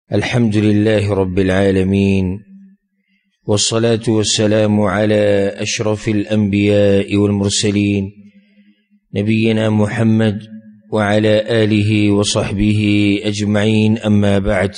الحمد لله رب العالمين، والصلاة والسلام على أشرف الأنبياء والمرسلين نبينا محمد وعلى آله وصحبه أجمعين. أما بعد،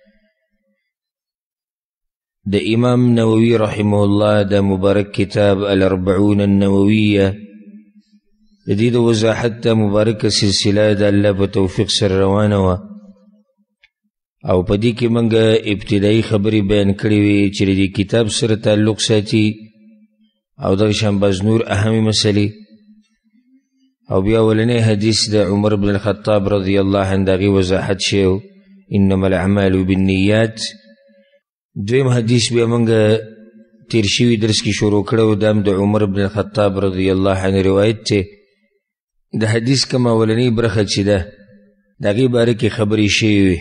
ده إمام نووي رحمه الله ده مبارك كتاب الأربعون النووية جديد وزاحت مبارك سلسلة ده الله بتوفيق سر روانه او پدې کې منګه ابتدایي خبرې بیان کړې وې چې د کتاب سره تعلق ساتي او د شنباز نور اهمي مسلې او بیا ولنې حدیث د عمر بن الخطاب رضی الله عنه دغه وضاحت شو انما الاعمال بالنیات. دویم حدیث بیا منګه تیر شوي درس کې شروع کړو د عمر بن الخطاب رضی الله عنه روایت ته د حدیث کما ولنې برخه چې ده دغه باره کې خبرې شوي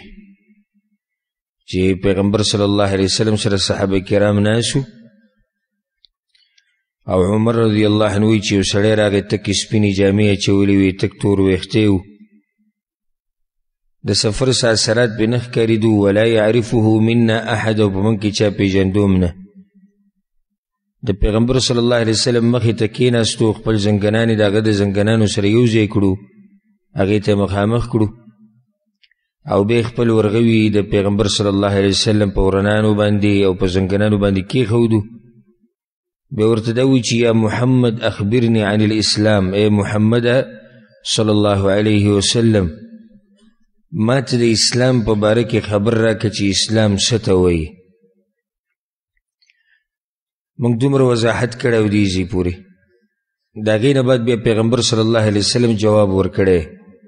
چې پیغمبر صلی الله علیه وسلم سره صحابه کرام ناسو او عمر رضی الله عنه وی چې سړی راغی تک سپینې جامې اچولې وې تک تور ویښته و د سفر ساسرات به نه ښکارېدو ولا یعرفه منا احد او په موږ کې چا پېژندوم نه. د پیغمبر صلی الله علیه وسلم مخې ته کېناستو خپل زنګنانې د هغه د زنګنانو سره یو ځای کړو هغې ته مخامخ کړو او بیا خپل ورغوي د پیغمبر صلی الله علیه وسلم په ورنانو باندې او په زنګنانو باندې کېښودو. بیا ورته دا وایي چې یا محمد اخبرني عن الاسلام، ای محمد صلی الله علیه وسلم ما ته د اسلام په باره کې خبر راکړه چې اسلام څه ته وایي. موږ دومره وضاحت کړی او دې ځای پورې د هغې نه بعد بیا پیغمبر صلی الله علیه وسلم جواب ورکړی.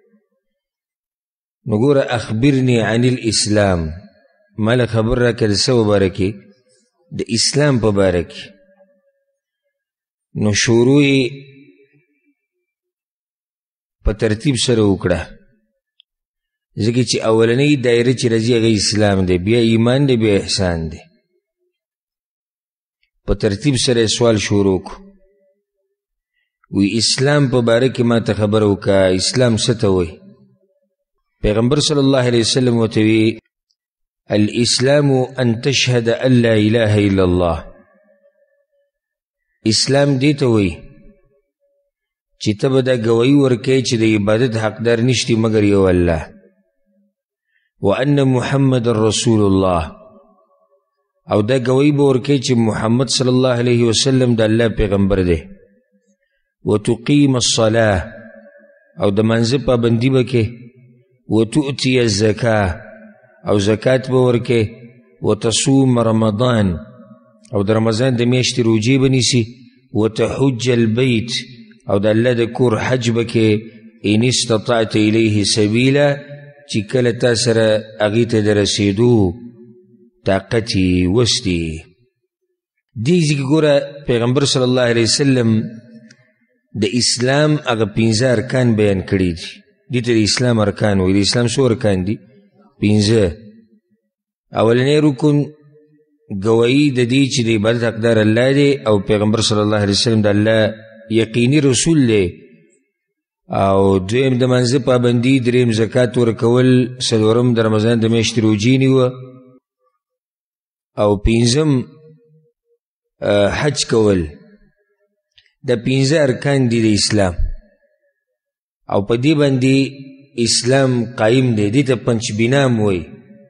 نو ګوره اخبرني عن الاسلام ماله خبر راکړه د څه په باره کې د اسلام په باره کې. نو شروع یې په ترتیب سره وکړه ځکه چې اولنۍ دایره چې راځي هغه اسلام دی، بیا ایمان دی، بیا احسان دی. په ترتیب سره سوال شروع کو وی اسلام په باره کې ما ته خبر وکړه اسلام څه ته وایي. پیغمبر صلی الله علیه وسلم وتوی الاسلام ان تشهد ان لا اله الا الله. اسلام دی ته وایي چې ته به دا ګوایي ورکوې چې د عبادت حقدار نشتی مګر یو الله وان محمد رسول الله، او دا ګوایي به ورکوې چې محمد صلی الله علیه وسلم د الله پیغمبر دی. وتقیم الصلاه، او د منځه پابندي به کې. وتؤتي الزکاه، او زکات به ورکې. وتصوم رمضان، او د رمضان د میاشتې روجې به نیسي. وتحج البیت، او د الله د کور حج به کې. ان استطعت الیه سبیلا، چې کله تا سره هغې ته د رسېدو طاقت یې وستی. دې ځای کې ګوره پیغمبر صلی الله علیه وسلم د اسلام هغه 15 ارکان بیان کړي دي. دې ته د اسلام ارکان وایي. د اسلام څو ارکان دي؟ 15. اولنی رکن ګوایي د دې چې د عبادت حقدار الله دی او پیغمبر صلی الله علیه وسلم د الله یقیني رسول دی. او دویم د منځه پابندي، دریم زکات ورکول، څلورم د رمضان د میاشتې روجې نیوه، او پنځم حج کول. د 15 ارکان دي د اسلام او په دې باندې اسلام قایم دی. دې ته پنچ بینام وایي.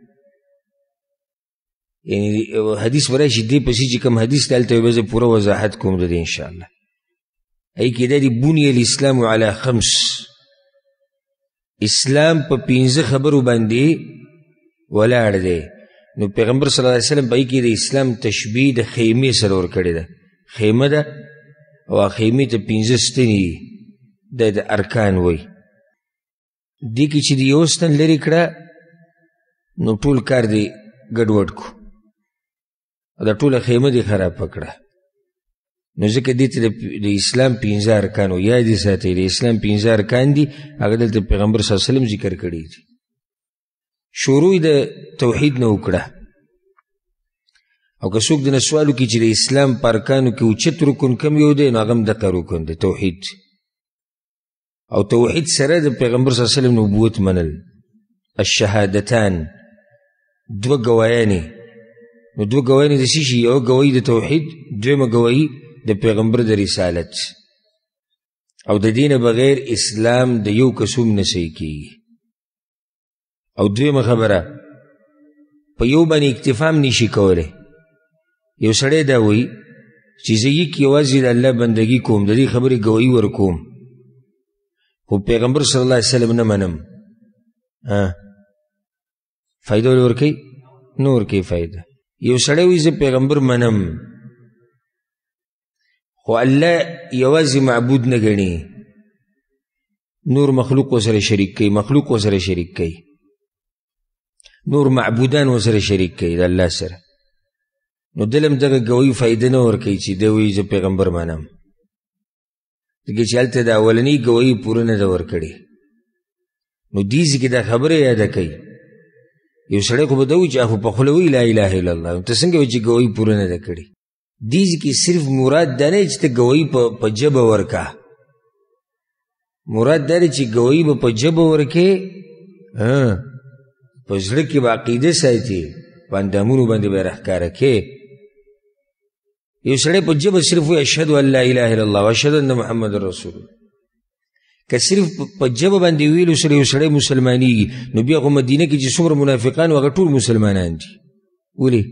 یعنی حدیث به راشي دې پسې چې کوم حدیث دی هلته به زه پوره وضاحت کوم د دې انشاءالله. هغې کې دا دی بني الاسلام علی 5. اسلام په 15 خبرو باندې ولاړ دی. نو پیغمبر صلی الله علیه وسلم په هغې کې د اسلام تشبیه د خیمې سره ورکړې ده. خیمه ده او خیمې ته 15 ستنې د ارکان وی. دې کې چې د یو ستن لرې کړه نو ټول کار دی ګډوډ کو، دا ټوله خیمه دی خراب کړه. نو ځکه دې ته د اسلام 15 ارکان و. یاد یې ساتئ د اسلام 15 ارکان دي، هغه دلته پیغمبر صلی الله علیه وسلم ذکر کړي دي. شروع د توحید نه وکړه. او که څوک دنه سوال وکړي چې د اسلام په ارکانو کې اوچت رکن کم یو دی، نو هغه هم دغه رکن دی، توحید. او توحید سره د پیغمبر صلی الله علیه وسلم نبوت منل. الشهادتان دوه ګوايانې، نو دوه ګوايانې د څه شي؟ یوه ګوایي د توحید، دویمه ګوایي د پیغمبر د رسالت. او د دې نه بغیر اسلام د یو کس هم نه صحیح کېږي. او دویمه خبره، په یو باندې اکتفا هم نشي کولی. یو سړی دا وایي چې زه یک یوازې د الله بندګي کوم، د دې خبرې ګوایي ورکوم، خو پیغمبر صلی الله علیه وسلم نه منم. فایده ولې ورکوي؟ نه ورکوي فایده. یو سړی وایي زه پیغمبر منم، خو الله یوازې معبود نه ګڼي، نور مخلوق ورسره شریک کوي، مخلوق ورسره شریک کوي، نور معبودان ورسره شریک کوي د الله سره. نو دلم دغه ګوایي فایده نه ورکوي چې دی وایي زه پیغمبر منم، ځکه چې هلته د اولنۍ ګوایي پوره نه ده ورکړې. نو دې ځکه دا خبره یاده کوي. یو سړی خو به ده وایي چې خو په خوله وایي لا اله الا الله، ته څنګه وایي چې ګوایي پوره نه ده کړې؟ دې ځکه صرف مراد دا نه چې ته ګوایي په ژبه ورکه، مراد دا دی چې ګوایي به په ژبه ورکې، په زړه کې به عقیده ساتي، په اندامونو باندې به یې راښکاره کې. یو سړی په ژبه صرف وایي اشهد ان لا اله الا الله واشهد ان محمد رسول الله، که صرف په ژبه باندې ویلو سره یو سړی مسلمانېږي، نو بیا خو مدینه کې چې څومره منافقان وو هغه ټول مسلمانان دي. ولې؟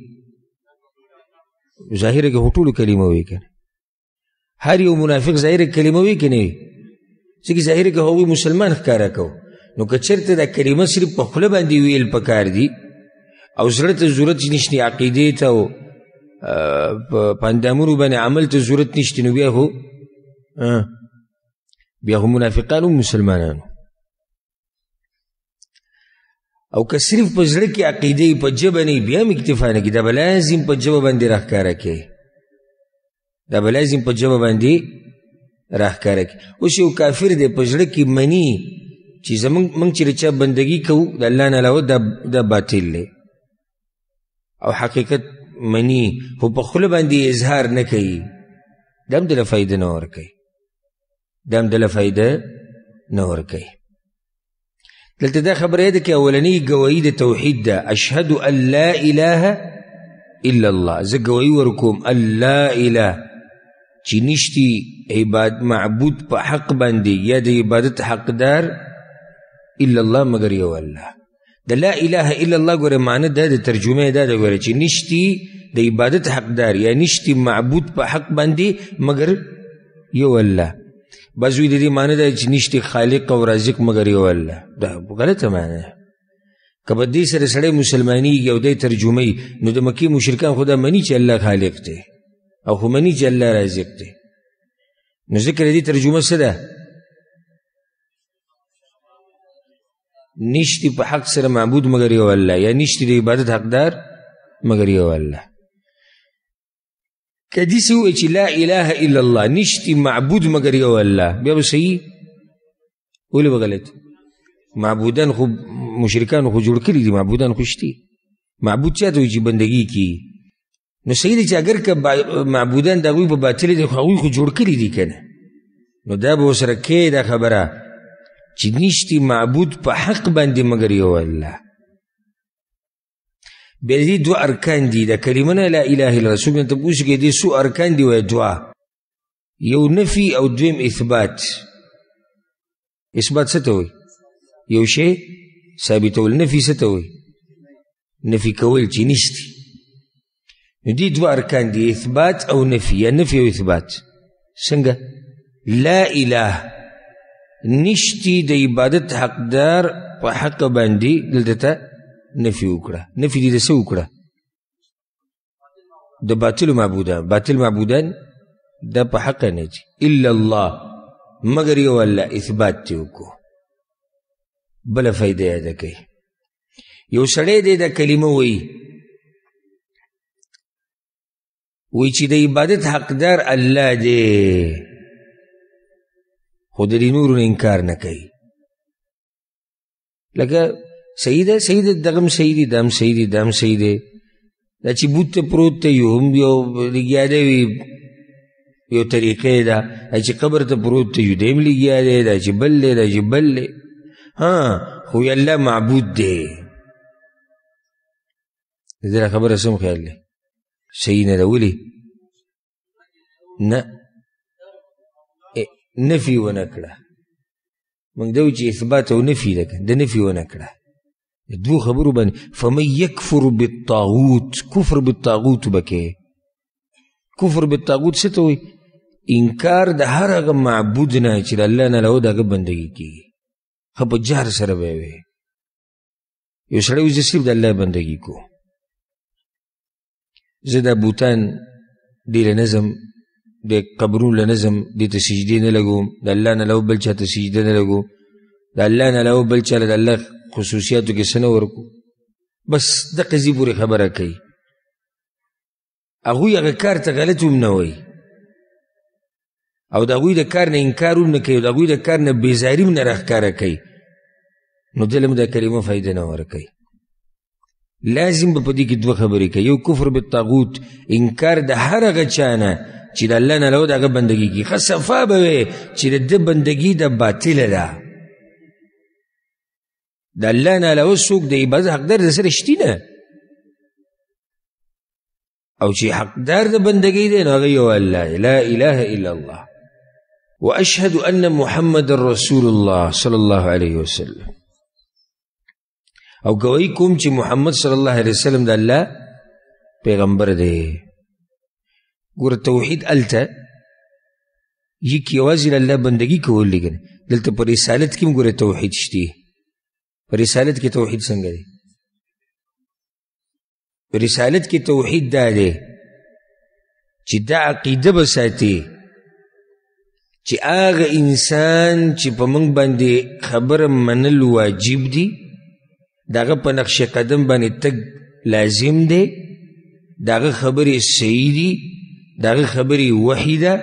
ظاهره کې خو ټولو کلمه وایي که نه، هر یو منافق ظاهره کلمه وایي که نه وي، ځکه ظاهره کې هغوی مسلمان ښکاره کو. نو که چېرته دا کلمه صرف په خوله باندې ویل پکار دي او زړه ته ضرورت نشته، عقیدې ته او په اندامونو باندې عمل ته ضرورت نشته، نو بیا خو منافقان هم مسلمانانو. او که صرف په زړه کې عقیدې په ژبه نه بیا هم اکتفا نه کړي، دا به لازم په ژبه باندې راښکاره کړي، دا به لازم په ژبه باندې راښکاره کړي. اوس یو کافر دی په زړه کې مني چې موږ چې د چا بندګي کوو د الله نه علاوه دا باطل دی، او حقیقت مني خو په خوله باندې اظهار نه کوي، دا هم دله فایده نه ورکوي، دا هم دله فایده نه ورکوي. دلته دا خبره ده کې اولنۍ ګوایي د توحید ده، اشهد ان لا اله الا الله، زه ګوایي ورکوم الله اله چې نشتی معبود په حق باندې یا د عبادت حقدار الا الله مگر یو الله. د لا اله الا الله ګوره معنی ده، د ترجمه ده ګوره چې نشتی د عبادت حقدار یا نشتی معبود په حق باندې مگر یو الله. بعض وی د دې معنی ده چې نشتی خالق او رازق مگر یو الله، دا غلطه معنی ده. که په دې سره سړی مسلمانېږي او دی ترجمه یي، نو د مکې مشرکان خو دا مني چې الله خالق دی او خو مني چې الله رازق دی، نو ذکر دې ترجمه څه ده؟ نشتی په حق سره معبود مگر یو الله، یا نشتی د عبادت حقدار مگر یو الله. که داسې ووایي چې لا اله الا الله نشتی معبود مگر یو الله، بیا به صحیح؟ ولې به غلط؟ معبودان خو مشرکانو خو جوړ کړي دي، معبودان خو شتي. معبود چاته وایي چې بندګي کیي، نو صحیح دی چې اگر که معبودان د هغوی په باطل دي خو هغوی خو جوړ کړي دي که نه، نو دا به ورسره کې دا خبره چې نشتی معبود په حق باندې مگر یو الله. بیا دې دوه ارکان دي د کلمه نه لا اله الا الله. څوک نه تپوس کوي دې څو ارکان دي؟ وایي دوه، یو نفي او دویم اثبات. اثبات څه ته وایي؟ یو شی ثابتول. نفي څه ته وایي؟ نفي کول چې نشتی. نو دې دوه ارکان دي، اثبات او نفي، یا نفي او اثبات. څنګه؟ لا اله نشتی د عبادت حقدار په حق باندې، دلته ته نفي وکړه. نفي دې د څه وکړه؟ د باطلو معبودان. باطل معبودان دا په حق نه دي الا الله مگر یو الله، اثبات دې وکړو. بله فایده یاده کوي. یو سړی دی دا کلمه وایي چې د عبادت حقدار الله دی، خو د دې نورو نه انکار نه کوي. لکه صحیح ده، صحیح ده، دغه هم صحیح دي، دا هم صحیح دي، دا هم صحیح دی. دا چې بوت ته پروت ته یو هم یو لګیا دی، یو طریقې ده. چې قبر ته پروت ته یو دی هم لګیا دی، دا چې بل دی، دا چې بل دی. خو الله معبود دی. د دې خبره سم خیال دی صحیح نه ده ولې نه نفي ونه کړه موږ دا وایو چې اثبات او نفي ده د نفي ونه کړه دوه خبرو باندې فمن يكفر بالطاغوت کفر بالطاغوت بکې کفر بالطاغوت څه ته وایي انکار د هر هغه معبود نه چې د الله نه له د هغه بندګي کېږي ښه په جهر سره به وي یو سړی وایي زه صرف د الله بندګي کوم زه دا بوتان دې له نظم د قبرونو له نظم دې ته سجدې نه لګوم د الله نه له بل چا ته سجده نه لګوم د الله نه له بل چا له د الله خصوصیاتو کې څه نه ورکو بس د قضیې پورې خبره کوي هغوی هغه کار ته غلط هم نه وایي او د هغوی د کار نه انکار هم نه کوي او د هغوی د کار نه بېزاري هم نه راښکاره کوي نو دله هم دا کلمه فایده نه ورکوي لازم به په دې کې دوه خبرې کوي یو کفر بالطاغوت انکار د هر هغه چا نه چې د الله نه له د هغه بندګي کېږي ښه صفا به وی چې د ده بندګي د باطله ده د الله نه علاوه څوک د عبادت حقدار د سره شتي نه او چې حقدار د بندګۍ دی نو هغه یو الله لا اله الا الله واشهد ان محمد رسول الله صلی الله علیه وسلم او گواهی کوم چې محمد صلی الله علیه وسلم د الله پیغمبر دی ګوره توحید هلته یک یوازې د الله بندګي کول دی کنه دلته په رسالت کې هم ګوره توحید شته په رسالت کې توحید څنګه دی په رسالت کې توحید دا دی چې دا عقیده به ساتي چې هغه انسان چې په موږ باندې خبره منل واجب دي د هغه په نقش قدم باندې تګ لازم دی د هغه خبرې صحیح دي د هغه خبرې وحي ده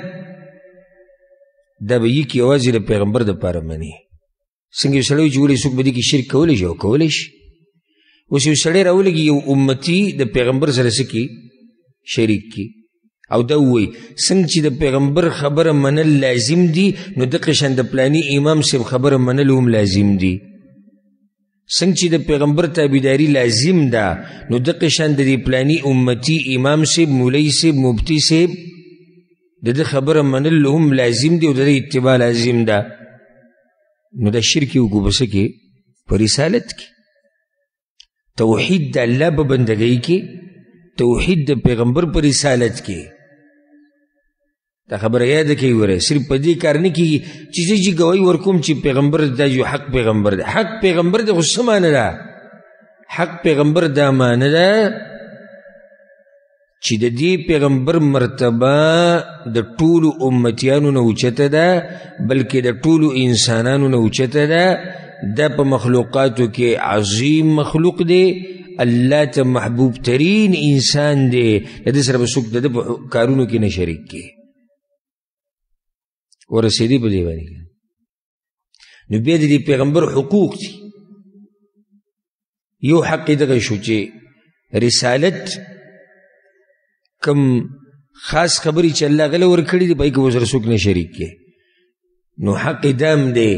دا به یک یوازې د پیغمبر دپاره مني څنګه یو سړی چې ولې څوک به دې کې شرک کولی شي او کولی شي اوس یو سړی راولګي یو امتي د پیغمبر سره څه کي شریک کی او دا ووایي څنګه چې د پیغمبر خبره منل لازم دي نو دقه شان د پلاني امام صاحب خبره منل هم لازم دي څنګه چې د پیغمبر تابعداري لازم ده نو دقه شان د دې پلاني امتي امام صاحب مولوي صاحب مفتي صاحب د ده خبره منل هم لازم دي او د ده اتباع لازم ده نو دا شرک یې وکړو په څه کې په رسالت کې توحید د الله په بندګۍ کې توحید د پیغمبر په رسالت کې دا خبره یاده کوي وره صرف په دې کار نه کېږي چې زه چې ګواهي ورکوم چې پیغمبر دا یو حق پیغمبر دی حق پیغمبر دی خو څه معنی ده حق پیغمبر دا معنی ده چې د دې پیغمبر مرتبه د ټولو امتیانو نه اوچته ده بلکې د ټولو انسانانو نه اوچته ده دا په مخلوقاتو کې عظیم مخلوق دی الله ته محبوب ترین انسان دی د دې سره به څوک د ده په کارونو کې نه شریک کړي ورسېدي په دې باندې نو بیا د دې پیغمبر حقوق دي یو حق یې دغه شو چې رسالت کم خاص خبرې چې الله غله ورکړي دي پای کې به سره څوک نه شریک کړي نو حق دام دی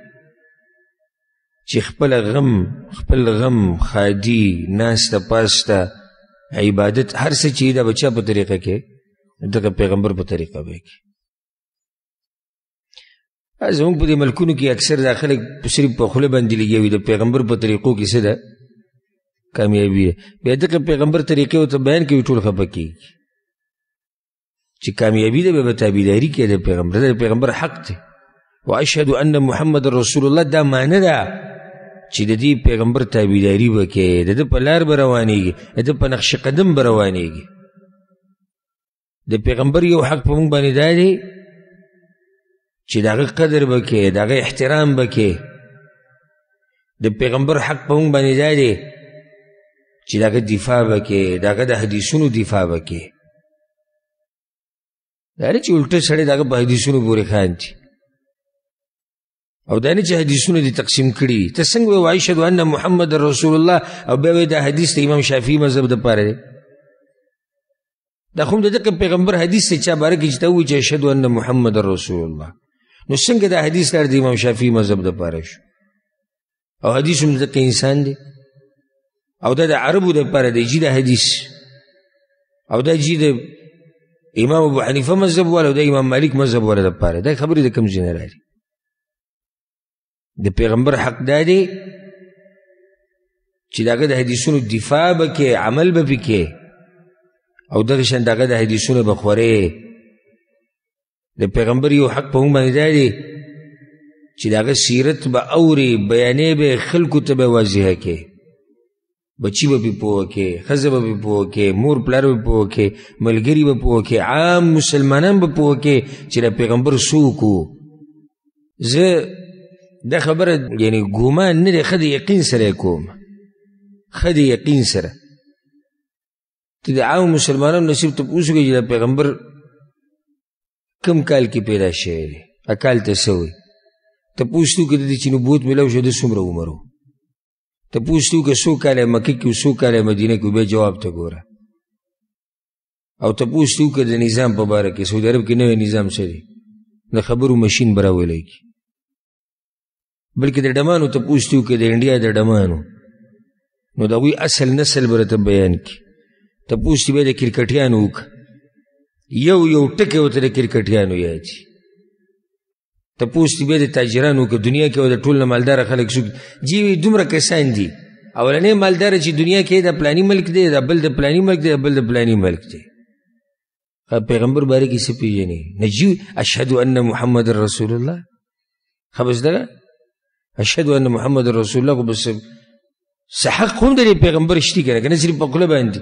چې خپل غم خادي ناسته پاسته عبادت هر څه چې دا بچا په طریقه کې دغه پیغمبر په طریقه به کې زموږ په دې ملکونو کې اکثر دا خلک صرف په خوله باندې لګوي د پیغمبر په طریقو کې څه ده کامیابي ده بیا دغه پیغمبر طریقې ورته بیان کوي ټول خفه کېږي چې کامیابي ده بیا به تابعداري کوي د پیغمبر د پیغمبر حق دی واشهد ان محمد رسول الله دا معنی ده چې د دې پیغمبر تابعداري به کوي د ده په لار به روانېږي د ده په نقش قدم به روانېږي د پیغمبر یو حق په موږ باندې دا دی چې د هغه قدر به کوي د هغه احترام به کوي د پیغمبر حق په موږ باندې دا دی چې د هغه دفاع به کوي د هغه د حدیثونو دفاع به کوي دا نه چې الټه سړی د هغه په حدیثونو پورې خاندي او دا نه چې حدیثونه دې تقسیم کړي ته څنګه وایې واشهد ان محمد رسول الله او بیا وایې دا حدیث د امام شافعي مذهب دپاره دی دا خو هم د دغه پیغمبر حدیث دی چا باره کې چې ته ووایې چې اشهد ان محمد رسول الله نو څنګه دا حدیث لار د امام شافعي مذهب دپاره شو او حدیث هم دغه انسان دی او دا د عربو دپاره دی چې دا حدیث او دا چې د امام ابو حنیفه مذهب والا او د امام مالک مذهب والا دپاره دا خبرې د کوم ځای نه راځي د پیغمبر حق دا دی چې د هغه د حدیثونو دفاع به کې عمل به پې کې او دغه شان د هغه د حدیثونو به خورې د پیغمبر یو حق په موږ باندې دا دی چې د هغه سیرت به اوري بیانې به خلکو ته به واضحه کې بچی به پې پوه کې ښځه به پې پوه کې مور پلار به پوه کې ملګري به پوه کې عام مسلمانان به پوه کې چې د پیغمبر څوک و زه دا خبره یعنی ګومان نه دی ښه د یقین سره یې کوم ښه د یقین سره ته د عام مسلمانانو نصیب ته پوښ وکړې چې د پیغمبر کم کال کې پیدا شوی دی کال ته څه وایي ته پوښ ته وکړې د دې چې نبوت میلاو شو د څومره عمر و ته پوښ ته وکړه څو کاله مکې کې څو کاله مدینه کې بیا جواب ته ګوره او ته پوښ ته وکړه د نظام په باره کې سعودي عرب کې نوی نظام څه دی د خبرو مشین به راویلی کي بلکې د ډمانو ته پوښ ته وکړه د انډیا د ډمانو نو د هغوی اصل نسل به راته بیان کړي ته پوښ ته بیا د کرکټیانو وکړه یو یو ټکی ورته د کرکټیانو یاد شي ته پوښ ته بیا د تاجرانو وکړه دنیا کې د ټول نه مالداره خلک څوک جی دومره کسان دي اولنی مالداره چې دنیا کې د پلاني ملک دی د بل د پلاني ملک دی د بل د پلاني ملک دی پیغمبر باره کې څه پېژنې نجیو اشهد ان محمد رسول الله ښه بس دغه اشهد ان محمد رسول الله خو بس څه حق هم د پیغمبر شتي که نه که نه صرف په خوله باندې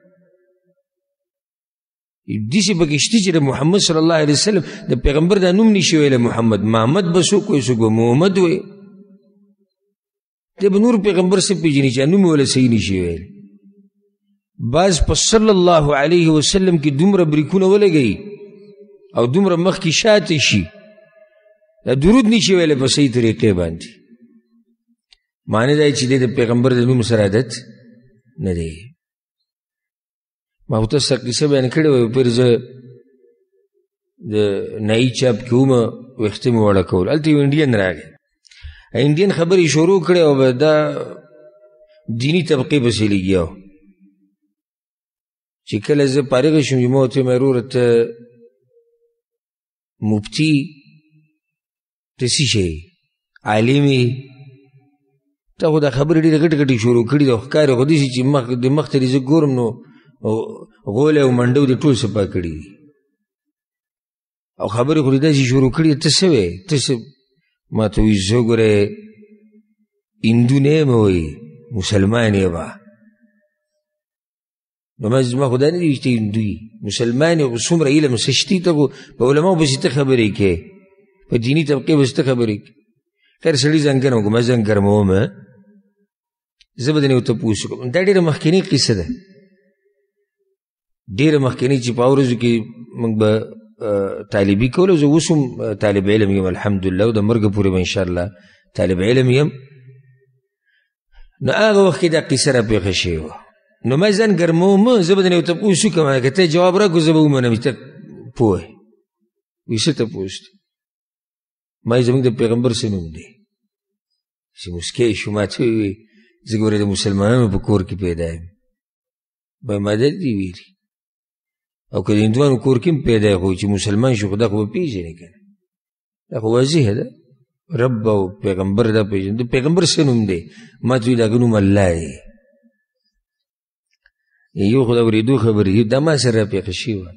داسې پکې شتي چې د محمد صلی الله علیه وسلم د پیغمبر دا نوم نشي ویلی محمد محمد به څوک وایي څوک به محمد وایي دی به نور پیغمبر څه پېژني چې نوم ویلی صحیح نشي ویلی بعض په صلی الله علیه وسلم کې دومره بریکونه ولګوي او دومره مخکې شاته شي دا درود نشي ویلی په صحیح طریقې باندې معنی دا چې دی د پیغمبر د نوم سره عادت نه دی ما خو تاسو سره قصه بیان کړې وه پیر زه د نایي چاپ کې ومه ویښته مې وړه کول هلته یو انډین راغی انډین خبرې شروع کړې او دا دیني طبقې پسې لګیا و چې کله زه فارغه شوم چې ما ورته ویل وروره ته مفتي ته څه شی عالم یې تا خو دا خبرې ډېرې غټې غټې شروع کړي دي او ښکاري خو داسې چې د مخ ته دې زه ګورم نو غولی او منډو دې ټول صفا کړي دي او خبرې خو دې داسې شروع کړي ته څه وې ته څه ما ته وایي زه ګورې هندو نه یم وایي مسلمان یې به نو ما زما خو دا نه دي چې ته هندو یي مسلمان یې خو څومره علم څه شتي ته خو په علماو پسې ته خبرې کوې په دیني طبقې پسې ته خبرې کوې خیر سړي ځان ګرم کړو ما ځان ګرموم زه به درنه ورته پوښتنه کوم دا ډېره مخکینۍ قصه ده ډېره مخکینۍ چې په هغو ورځو کې موږ به طالبي کوله زه اوس هم طالب علم یم الحمدلله او د مرګه پورې به انشاءالله طالب علم یم نو هغه وخت کې دا قصه راپېښه شوې وه نو ما ځان ګرموم زه به درنه ورته پوښتنه کوم که ته جواب راکړو زه به ومنم چې ته پوه وایي څه ته پوښتې ما زموږ د پیغمبر څه نوم دی چې مسکی شو ما ته ووایي زه ګورې د مسلمانانو په کور کې پیدا یم به ما دلته ویلي او که د هندوانو کور کې هم پیدا یې خو چې مسلمان شو خو دا خو به پېژنې که نه دا خو واضحه ده رب او پیغمبر دا پېژني د پیغمبر څه نوم دی ما ته وایي د هغه نوم الله دی یو خو د اورېدو خبرې دا ما سره راپېښه شوې وه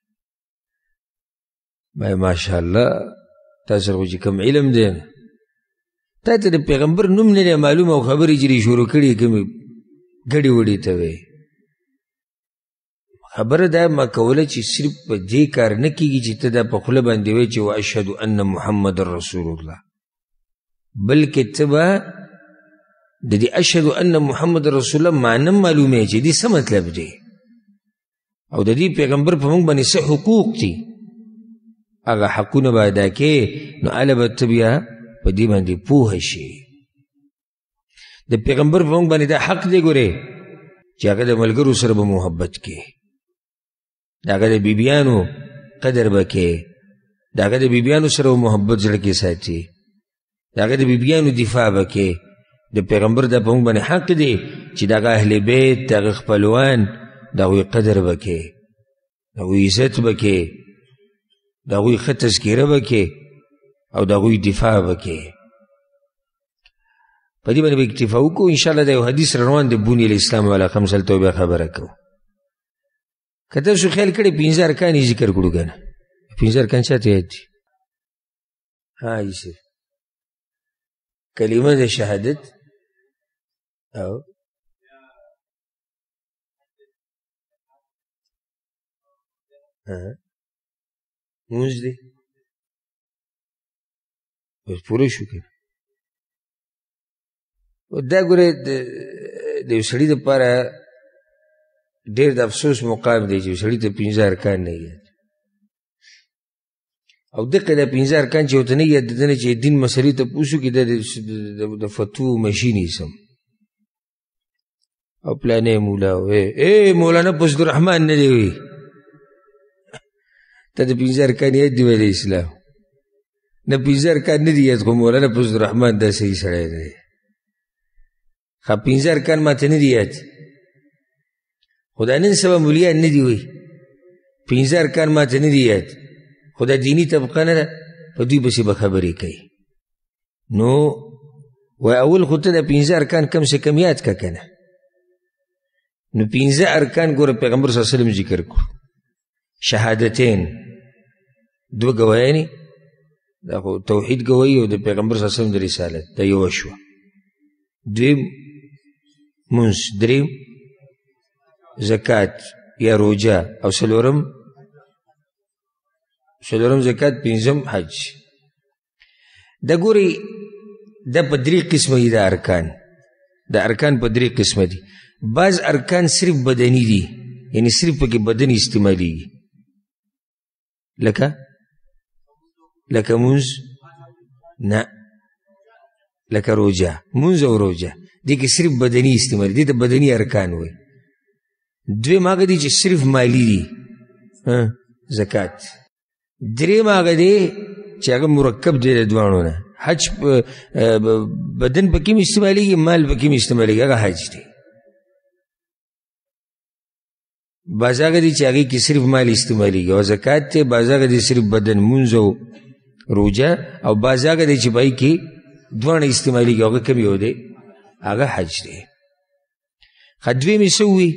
ما ماشاءالله تا سره خو چې کوم علم دی نه تا ته د پیغمبر نوم نه دی معلوم او خبرې چې شروع کړي کومې ګډې وډې ته وې خبره دا ما کوله چې صرف په دې کار نه کېږي چې ته دا په خوله باندې وایې چې واشهد ان محمد رسول الله بلکې ته به د دې اشهد ان محمد رسول الله معنی معلومې چې دې څه مطلب دی او د دې پیغمبر په موږ باندې څه حقوق دي هغه حقونه به ادا کې نو هله به ته بیا په دې باندې پوه شي د پیغمبر په موږ باندې دا حق دی ګورې چې هغه د ملګرو سره به محبت کې د هغه د بیبیانو قدر به کې د هغه د بیبیانو سره به محبت زړه کې ساتي د هغه د بیبیانو دفاع به کې د پیغمبر دا په موږ باندې حق دی چې دغه اهل بیت دغه خپلوان د هغوی قدر به کې، د هغوی عزت به کې، د هغوی ښه تذکیره به کې او د هغوی دفاع به کې. په دې باندې به اکتفا وکړو. انشاءالله د یو حدیث روان د بني الاسلام والا خمس هلته بیا خبره کوو. که تاسو خیال کړی 15 ارکان یې ذکر کړو که نه؟ 15 ارکان چاته یاد دي؟ ایسه کلمه د شهادت او مونځ دی بس پوره شو که دا ګوره د یو سړي دپاره ډېر د افسوس مقام دی چې یو سړي ته 15 ارکان نه یاد او دقه دا 15 ارکان چې ورته نه یاد دنه چې دین مسلې ته پوښو کې د فتوو مشین یې سم او پلانې مولا وی مولانا فضل الرحمن نه دی وی ته د 15 ارکان یاد دی ویل اسلام نه 15 ارکان نه دی یاد خو مولانا فضل الرحمن دا صحیح سړی دی. خو 15 ارکان ماته نه دی یاد خو دا نن سبا مولیان نه دی وی 15 ارکان ماته نه دی یاد خو دا دینی طبقه نه ده په دوی پسې به خبرې کوي. نو وای اول خو ته د 15 ارکان کم سے کم یاد که که نه نو 15 ارکان ګوره پیغمبر صلی الله علیه وسلم ذکر کړو. شهادتین 2 ګوایانې دا خو توحید ګوایي او د پیغمبر صلی الله علیه وسلم د رسالت دا یوه شوه. 2 مونځ، 3 زکات یا روجه او 4 زکات، 5 حج. دا ګوري دا په 3 قسمه دي. دا ارکان په 3 قسمه دي. بعض ارکان صرف بدنی دي یعنی صرف پکې بدن استعمالیږي لکه مونځ نه لکه روجه. مونځ او روجه دې کې صرف بدنی استعمال دي ته بدنی ارکان وي. 2 هغه دي چې صرف مالی دي زکات. 3 هغه دی چې هغه مرکب دی د دوانو نه. حج بدن پکې هم استعمالیږي مال پکې هم استعمالیږي هغه حج دی. بعض هغه دی چې هغې کې صرف مال استعمالیږي او زکات دی. بعض هغه دی صرف بدن مونځ او روجه او بعض هغه دی چې پای کې دوانه استعمالیږي هغه کوم یو دی هغه حج دی. خو 2 څه وي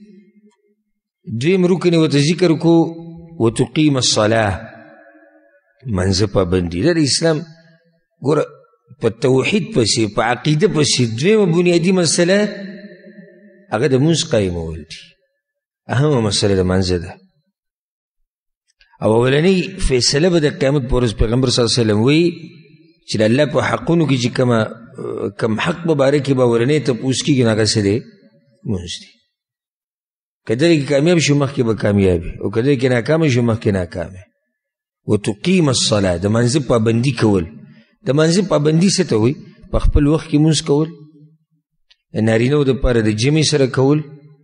2 رکن ورته ذکر کو وتقیم الصلاه منځه پابندي. دا د اسلام ګوره په توحید پسې په عقیده پسې 2 بنیادي مسله هغه د مونځ قایمول دي. اهمه مسله د منځه ده او اولنی فیصله به د قیامت په ورځ پیغمبر صلی الله علیه وسلم وی چې د الله په حقونو کې چې کم حق په باره کې به اولنی تپوس کېږي نو هغه څه دی مونځ دی. که دغې کې کامیاب شو مخکې به کامیابي او که دغې کې ناکامه شو مخکې ناکامه. وتقیم الصلاه د منځه پابندي کول. د منځه پابندي څه ته وایي؟ په خپل وخت کې مونځ کول، د نارینهو دپاره د جمع سره کول،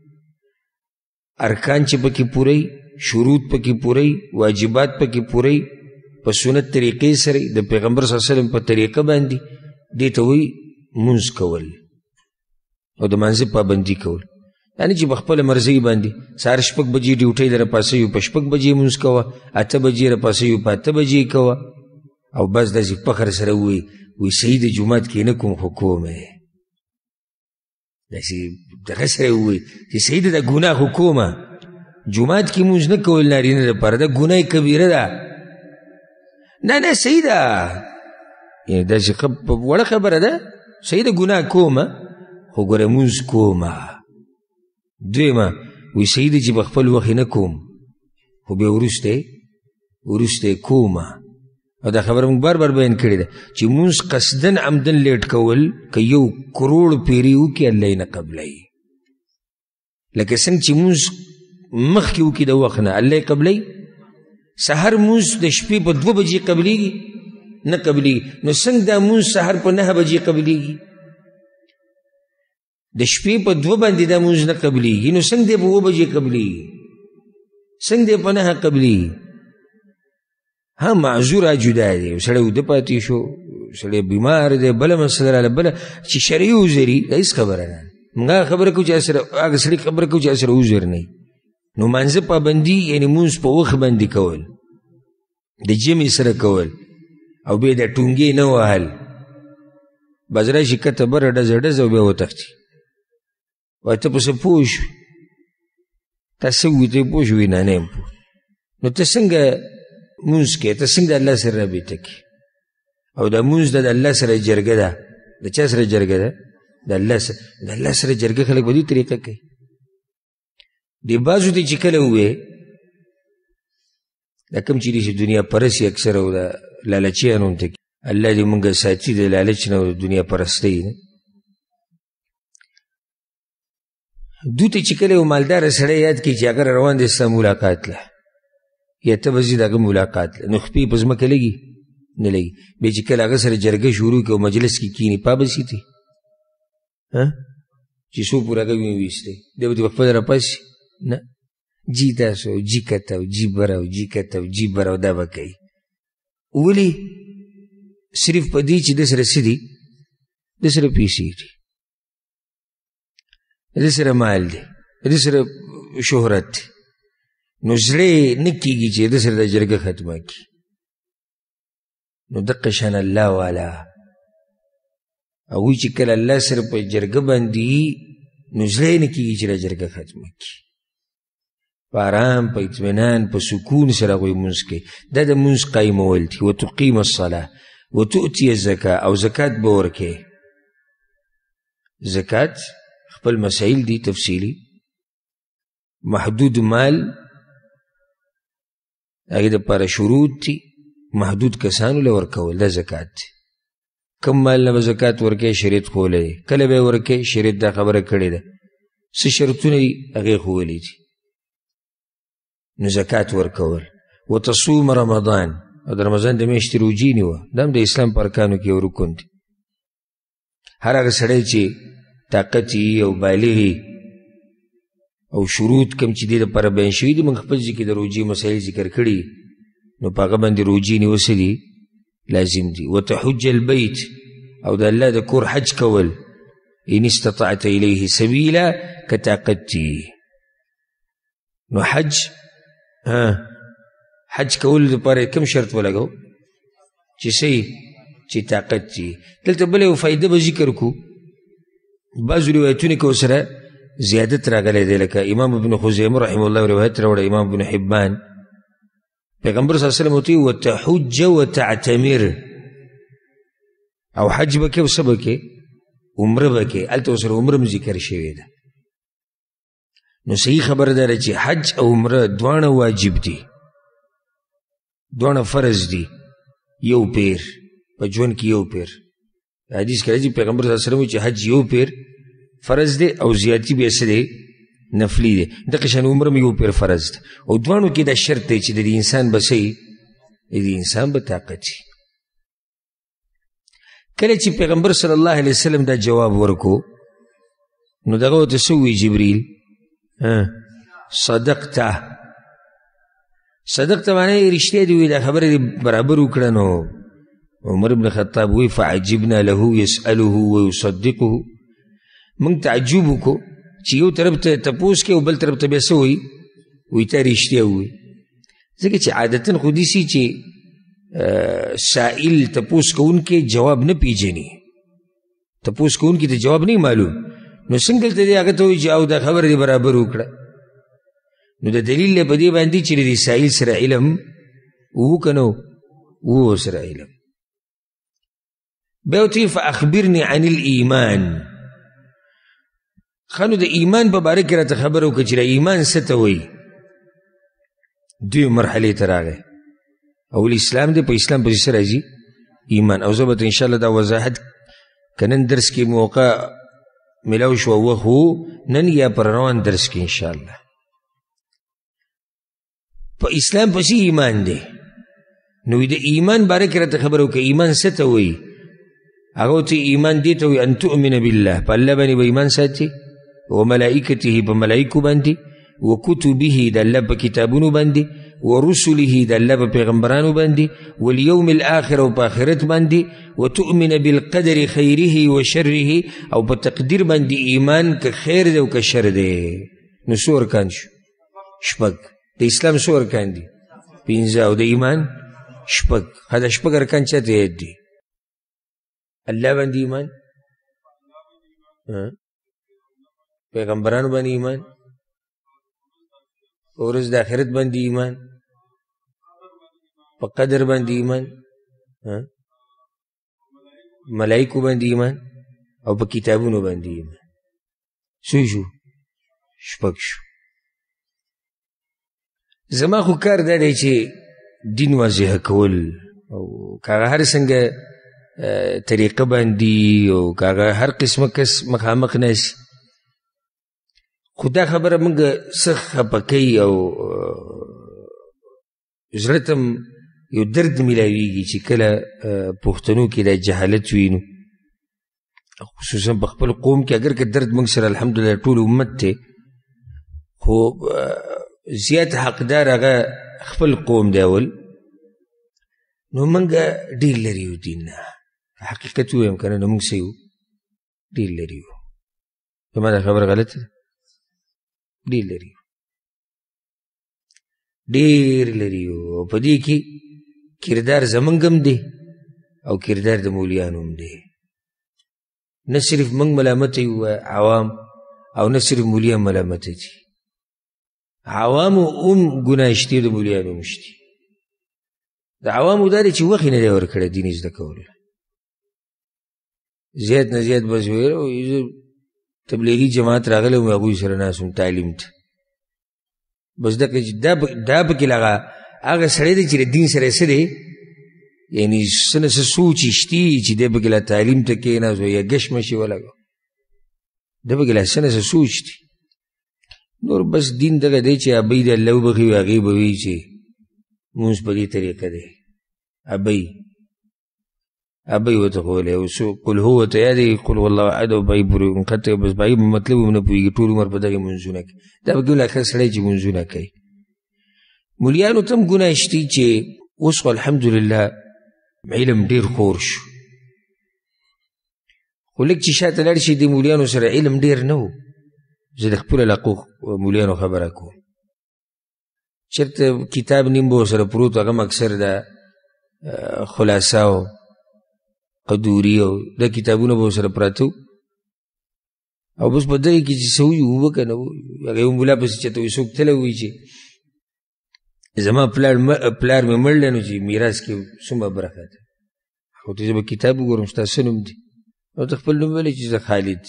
ارکان چې پکې پوری، شروط پکې پوری، واجبات پکې پوری، په سنت طریقې سره د پیغمبر صلی الله علیه وسلم په طریقه باندې دې ته وایي مونځ کول او د منځه پابندي کول. یعنی چې په خپله مرضۍ باندې سهار 6 بجې ډیوټۍ د راپاسوي په 6 بجې مونځ کوه، 8 بجې راپاسوي په 8 بجې کوه او بس داسې فخر سره وایي صحیح د جومات کې نه کوم خو کوم داسې دغه سره ووایي چې صحیح د ګناه خو کومه جومات کې مونځ نه کول نارینه دپاره دا ګناه کبیره ده. نه صحیح ده یعنې داسې وړه خبره ده صحیح د ګناه کومه خو ګوره مونځ کومه. 2 وایي صحیح ده چې په خپل وخت نه کوم خو بیا وروسته کومه. او دا خبره موږ بار بیان کړې ده چې مونځ قصدن عمدن لیټ کول که 1 کروڑ پیري وکړي الله یې نه قبلوي. لکه څنګه چې مونځ مخکې وکړي د وخت نه الله یې قبلوي. سحر مونځ د شپې په 2 بجې قبلیږي نه قبلیږي. نو څنګه دا مونځ سحر په 9 بجې قبلیږي؟ د شپې په 2 باندې دا مونځ نه قبلیږي نو څنګه دی په 2 بجې قبلیږي؟ څنګه دی په 9 قبلیږي؟ ها معذوره جدا دی. سړی وده پاتې شو، سړی بیمار دی، بله مسله راله، بله چې شرعي عذري دا هېڅ خبره نه. موږ خبره کوو چې هغه سړي خبره کوو چې سره عذر نه وي. نو مانځه پابندي یعنې مونځ په وخت باندې کول، د جمع سره کول، او بیا د ټونګې نه وهل. بعض راشي کته بره ډزه ډزه او بیا وتښتي. وایي ته په څه پوه شوې؟ تا څه ووي ته پوه شوې؟ نه نه یم پوه. نو ته څنګه مونځ کوې؟ ته څنګه د الله سره رابطه کوې؟ او دا مونځ د الله سره جرګه ده. د چا سره جرګه ده؟ د الله سره. د الله سره جرګه خلک په دې طریقه کوي. دې بعضو ته چې کله ووې دا کوم چې دي چې دنیا پرسي اکثر او د لالچیانو هم ته الله دې مونږ ساتي د لالچ نه او د دنیا پرستۍ نه. دو ته چې کله یو مالداره سړی یاد کړي چې اگر روان دی ستا ملاقات له یا ته به ځي د هغه ملاقات له، نو خپې په ځمکه لګي نه لګي. بیا چې کله هغه سره جرګه شروع کړي او مجلس کې کښېني پابسي تی چې څو پورې هغه وینې ویستی دی به دې په خپله راپاسي نه، جي تاسو جي کته او جي بره او جي کته او جي بره او دا به کوي. ولې؟ صرف په دې چې د سره څه دي؟ د سره پیسې دي، د سره مال دی، د سره شهرت دی. نو زړه نه کېږي چې د سره د جرګه ختمه کړي. نو دقه شان الله والا هغوی چې کله الله سره په جرګه باندې نو زړه نه کېږي چې د جرګه ختمه کړي. په ارام، په اطمینان، په سکون سره هغوی مونځ کوي. دا د مونځ قایمول دي. وتقیم الصلاه وتؤتي الزکاه، او زکات به ورکوې. زکات خپل مسائل دي تفصیلی. محدود مال هغې دپاره شروط دي، محدود کسانو له ورکول، دا زکات دی. کم مال نه به زکات ورکوې شریعت ښوولی دی. کله به یې ورکوې شریعت دا خبره کړې ده. څه شرطونه دي هغې ښوولي دي. نو زکات ورکول. وتصوم رمضان، او د رمضان د میاشتې روجې نیوه، دا هم د اسلام په ارکانو کې یو رکن دی. هر هغه سړی چې طاقت یې او بالغ او شروط کم چې دې دپاره بیان شوي دي، موږ خپل ځای کې د روجې مسایل ذکر کړي، نو په هغه باندې روجې نیول څه دي؟ لازم دي. وتحج البیت، او د الله د کور حج کول. ان استطعت الیه سبیلا، که طاقت دي. نو حج حج کول دپاره کم شرط ولګو؟ چې څه چې طاقت دي. دلته بله یو فایده به ذکر کړو. بعضو روایتونه کې ورسره زیادت راغلی دی، لکه امام ابن خزیمه رحمه الله روایت راوړی، امام ابن حبان. پیغمبر صلی الله علیه وسلم ورته ویل وتحج وتعتمر، او حج به کې او څه به کې؟ عمره به کې. هلته ورسره عمره هم ذکر شوې ده. نو صحیح خبره ده چې حج او عمره دواړه واجب دي، دواړه فرض دي. یو پیر په ژوند کې یو پیر. حدیث کې راځي پیغمبر صلی الله علیه وسلم چې حج یو پیر فرض دی او زیاتی بیا څه دی؟ نفلی دی. دغه شان عمره هم یو پیر فرض دی. او دواړو کې دا شرط دی چې د انسان به څه وي؟ د انسان به طاقت وي. کله چې پیغمبر صلی الله علیه وسلم دا جواب ورکو، نو دغه ورته څه ووایي جبریل؟ صدقته. صدقته معنی رښتیا دي وایي، دا خبره دې برابر وکړه. نو عمر بن خطاب وی فعجبنا له يسأله ويصدقه. موږ تعجب وکړو چې یو طرف ته تپوس کوي او بل طرف ته بیا څه وایي؟ وایي ته رښتیا ووایي. ځکه چې عادتا خو داسې چې سائل تپوس کوونکی جواب نه پیژني، تپوس کوونکي ته جواب نه معلوم، نو څنګه دلته دی هغه ته وایي چې او دا خبره دې برابر وکړه. نو د دلیل په دې باندې چې د سائل سره علم وو که نه وو سره علم. بیا ورته فاخبرني عن الایمان. ښه نو د ایمان په باره کې راته خبره وکړه چې ایمان څه ته وایي. دوی مرحلې ته راغی. اول اسلام دی، په اسلام پسې څه راځي؟ ایمان. او زه به انشاءالله دا وضاحت که نن درس کې موقع ملاو شوه وخت و، نن یا پر روان درس کې انشاءالله. په اسلام پسې ایمان دی. نو د ایمان باره کې راته خبره وکړه ایمان څه ته وایي. هغه ورته ایمان دې ته وایي ان تؤمن بالله، په الله باندې به ایمان ساتي، وملائکته، په ملائکو باندې، وکتبه، د الله په کتابونو باندې، ورسله د الله په پیغمبرانو باندې والیوم الاخر او په آخرت باندې وتؤمن بالقدر خیره وشره او په تقدیر باندې ایمان که خیر دی او که شر دی. نو څو ارکان شو؟ شپږ. د اسلام څو ارکان دي؟ 5. او د ایمان شپږ. دا شپږ ارکان چاته یاد دي؟ الله باندې ایمان، پیغمبرانو باندې ایمان، ورځ د آخرت باندې ایمان، په قدر باندې ایمان، ملائکو باندې ایمان او په کتابونو باندې ایمان. څو شو؟ شپږ شو. زما خو کار دا دی چې دین واضح کول، او کاغه هر څنګه طریقه باندې او کاغه هر قسمه کس مخامخ ناسی، خو دا خبره موږ څه خفه کوي او زړه ته یو درد میلاویږي چې کله پښتنو کې دا جهالت وینو، خصوصا په خپل قوم کې. اگر که درد موږ سره الحمدلله ټول امت دی، خو زیات حقدار هغه خپل قوم دی اول. نو موږ ډېر لرې یو دین نه، حقیقت ووایم که نه، نو موږ څه یو؟ ډېر لرې یو. زما دا خبره غلطه ده؟ ډېر لرې یو، ډېر لرې یو. او په دې کې کردار زمونږ هم دی او کردار د مولیانو هم دی. نه صرف موږ ملامته یو عوام، او نه صرف مولیان ملامته دي. عوامو هم ګناه شته، د مولیانو هم شته. د عوامو دا دی چې وخت یې نه دی ورکړی دین زده کولو. زیات نه زیات بس ویل تبلیغي جماعت راغلی وم، هغوی سره ناست وم تعلیم ته. بس دا پکې هغه سړی دی چې د دین سره څه دی، یعنې څه نه څه سوچ یې شتي چې دی پکې لا تعلیم ته کېناست یا ګش مشي ولګو، دی پکې لا څه نه څه سوچ دی. نور بس دین دغه دی چې ابۍ د الله وبخي، هغې به وایي چې مونځ په دې طریقه دی. ابۍ ورته ښوولی، قل هو ورته یادې، قل هو الله احد او بایي پورې نښتی، بس بایي مطلب هم نه پوهېږي، ټول عمر په دغې مونځونه کوي. دا پکې ول اکثر سړی چې مونځونه کوي. مولیانو ته هم ګناه شتي چې اوس خو الحمدلله علم ډېر خور شو، خو لږ چې شاته لاړ شي د مولیانو سره علم ډېر نه و. زه د خپلو علاقو مولیانو خبره کوم، چېرته کتاب نیم به ورسره پروت، هغه هم اکثر د خلاصه او قدوري او دا کتابونه به ورسره پراته و، او بس په دغې کې چې څه وي وبه که نه هغه یو ملا پسې چېرته وي څوک تللی وي چې زما پلار مې مړ دی، نو چې میراث کې څومره برخه ده، خو ته زه به کتاب وګورم ستا څه نوم دی، او ته خپل نوم ویلی چې زه خالد.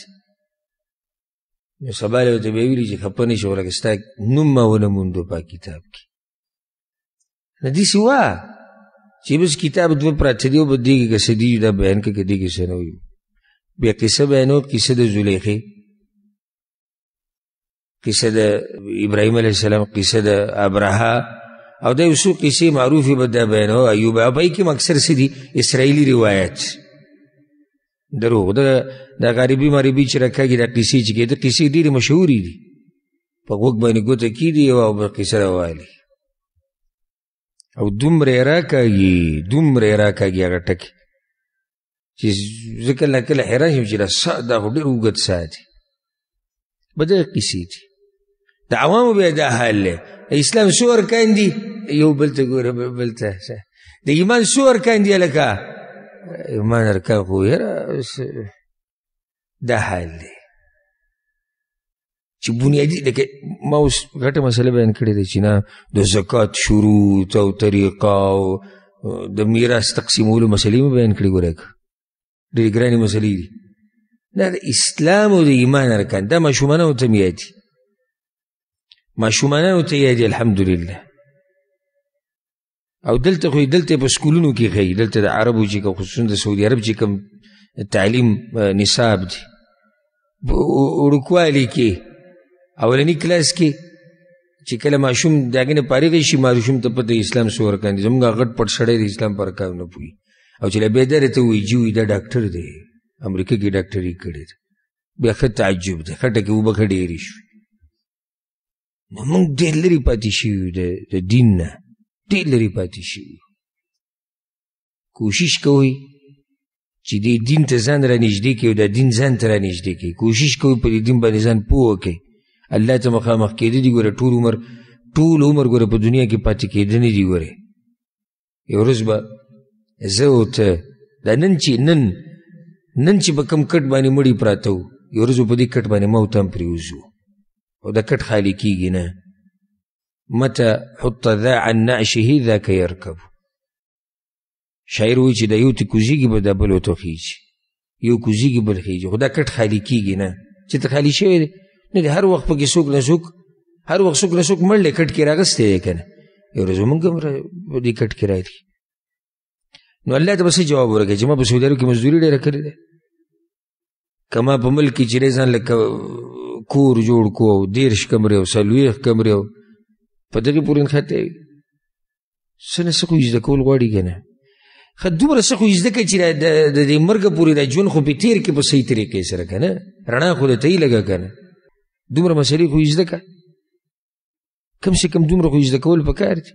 نو سبا له ورته بیا ویلي چې خفه نه شي، ولکه ستا نوم ما ونه موندو په کتاب کې. نه داسې وه چې بس کتاب دوه پراته دي او په دې کې که څه دي دا بیان کړه، که دې کې څه نه وي. بیا قصه بیانو، قصه د زلیخې، قصه د ابراهیم علیه السلام، قصه د ابرهه، او دا یو څو قصې معروفې به دا بیانو. ایوب ابۍ کې اکثر څه دي؟ اسرائیلي روایت، دروغ. دا غریبي مریبي چې راکاږي دا قصې چې کېده، قصې ډېرې مشهورې دي، په غوږ باندې ګوته کېدي او به قصه راوالي، او دومره یې راکاږي هغه ټکي چې زه کله کله حیران شم چې دا خو ډېر اوږد ساعت به دغه قصې دي. د عوامو بیا دا حال دی. اسلام څو ارکان دي؟ یو بل ته ګوره، بل ته. د ایمان څو ارکان دي هلکه؟ ایمان ارکان خو یاره دا حال دی چې بنیادي. لکه ما اوس غټه مسله بیان کړې ده چې نه د زکات شروط او طریقه او د میراث تقسیمولو مسلې مې بیان کړې. ګوره ډېرې ګرانې مسلې دي. دا د اسلام او د ایمان ارکان، دا ماشومانو ته مې یادي، ماشومانانو ته یادي الحمدلله. او دلته خو دلته په سکولونو کې ښایي، دلته د عربو چې خصوصا د سعودي عرب چې کوم تعلیم نصاب دی، وړوکوالي کې اولني کلاس کې چې کله ماشوم د هغې نه فارغ شي، ماشوم ته پته اسلام څو ارکان دي. زموږ غټ پټ سړی د اسلام په ارکانو نه پوهېږي، او چې له بیداره ته وایي جي وایي دا ډاکټر دی، امریکا کې ډاکټري کړې ده، بیا ښه تعجب دی، خټه کې اوبه ښه ډېرې شوې. نو موږ ډېر لرې پاتې شوي یو د دین نه، ډېر لرې پاتې شوي یو. کوشش کوئ چې دې دین ته ځان را نږدې کړئ او دا دین ځان ته را نږدې کړئ. کوشش کوئ په دې دین باندې ځان پوه کړئ. الله ته مخامخ کېده دي ګوره ټول عمر ګوره په دنیا کې پاتې کېده نه دي. ګوره یو ورځ به زه او ته دا نن چې په کوم کټ باندې مړي پراته وو، یو ورځ په دې کټ باندې موت هم پرېوځو او دا کټ خالي کېږي نه. متى حط ذا عن نعشه ذاك يركب. شاعر وایي چې دا یو ته کوزېږي به دا بل ورته خېږي، یو کوزېږي بل خېږي، خو دا کټ خالي کېږي نه. چې ته خالي شوی دی نه دی، هر وخت پکې څوک نه څوک مړ دی کټ کې راغستی دی که نه. یو ورځ مونږ هم په دې کټ کې راغلي. نو الله ته به څه جواب ورکړي چې ما په سعودي عرب کې مزدوري ډېره کړې ده، که ما په ملک کې چې ځان لکه کور جوړ کو او 30 کمرې او 40 کمرې او په دغې پورې نښتی وي، څه نه څه خو یې زده کول غواړي که نه. ښه دومره څه خو یې زده کړه چې د دې مرګه پورې دا ژوند خو پې تېر کړي په صحیح طریقې سره که نه، رڼا خو درته یې لګه که نه. دومره مسلې خو یې زده کړه، کم سے کم دومره خو یې زده کول پکار دي.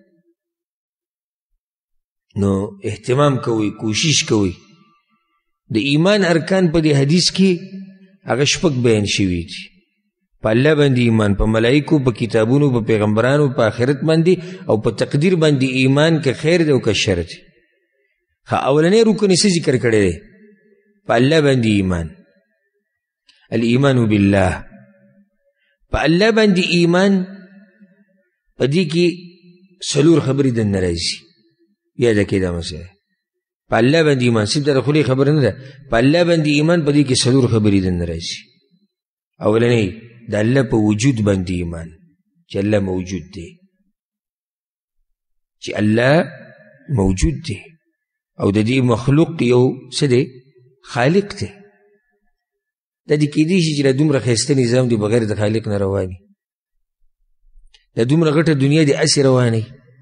نو اهتمام کوئ، کوشش کوئ. د ایمان ارکان په دې حدیث کې هغه 6 بیان شوي دي. په الله باندې ایمان، په ملائکو، په کتابونو، په پیغمبرانو، په آخرت باندې او په تقدیر باندې ایمان، که خیر دی او که شر دی. اولنی رکن یې څه ذکر کړی دی؟ په الله باندې ایمان، الایمان بالله. په الله باندې ایمان په دې کې 4 خبرې دننه راځي. یاده کړئ دا مسله. په الله باندې ایمان صرف د خولې خبره نه ده، په الله باندې ایمان په دې کې 4 خبرې دننه راځي. اولنی د الله په وجود باندې ایمان، چې الله موجود دی، چې الله موجود دی او د دې مخلوق یو څه دی؟ خالق دی. دا دې کېدی شي چې دا دومره ښایسته نظام دی بغیر د خالق نه رواني، دا دومره غټه دنیا دی اسې رواني،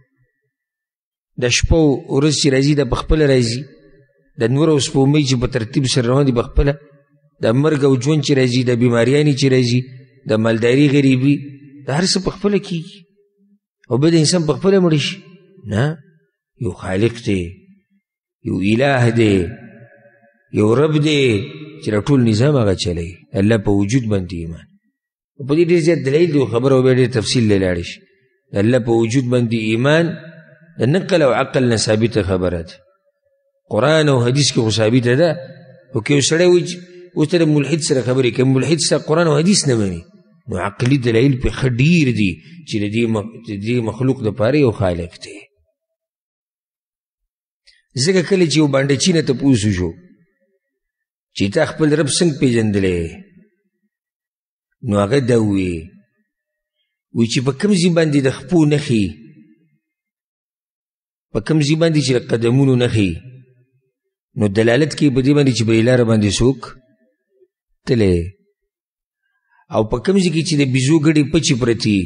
د شپه او ورځ چې راځي دا پخپله راځي، د نور او سپوږمۍ چې په ترتیب سره روان دي پخپله، د مرګ او ژوند چې راځي، د بیماریانې چې راځي، د مالداري غریبي، دا هر څه پخپله کېږي او بیا د انسان پخپله مړ شي. نه، یو خالق دی، یو اله دی، یو رب دی چې دا ټول نظام هغه چلوي. الله په وجود باندې ایمان. په دې ډېر زیات دلیل دی، خبره او بیا ډېر تفصیل لی لاړې شي. د الله په وجود باندې ایمان د نقل او عقل نه ثابته خبره ده. قرآن او حدیث کې خو ثابته ده. او که یو سړی وایي اوس ته د ملحد سره خبرې کوي، ملحد سره قرآن او حدیث نه مني، نو عقلي دلایل پې ښه ډېر دي چې د دې مخلوق دپاره یو خالق دی. ځکه کله چې یو بانډچي نه تپوس وشو چې تا خپل رب څنګه پېژندلی، نو هغه دا ووایي چې په کوم ځای باندې د خپو نښې، په کوم ځای باندې چې د قدمونو نښې، نو دلالت کوي په دې باندې چې په دې لاره باندې څوک تللی، او په کوم ځای کې چې د بیزو ګډې پچې پرتې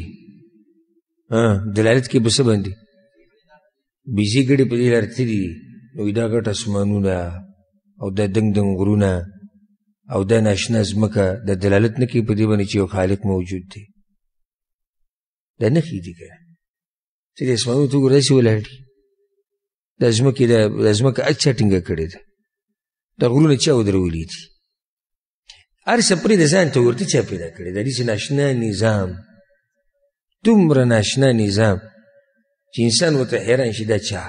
دلالت کوي په څه باندې؟ بیزې ګډې په دې لاره تللي دي، نو دا ګټ اسمانونه او دا دنګ دنګ غرونه او دا ناشنا ځمکه دا دلالت نه کوي په دې باندې چې یو خالق موجود دی. دا نښې دي که چې د اسمانونو ته وګوره داسې ولاړ دي، دا ځمکه اچا ټینګه کړې ده، دا غرونه چا ودرولي دي، هر څه پرې د ځان ته ورته چا پیدا کړې ده. داسې ناشنا نظام، دومره ناشنا نظام چې انسان ورته حیران شي دا چا.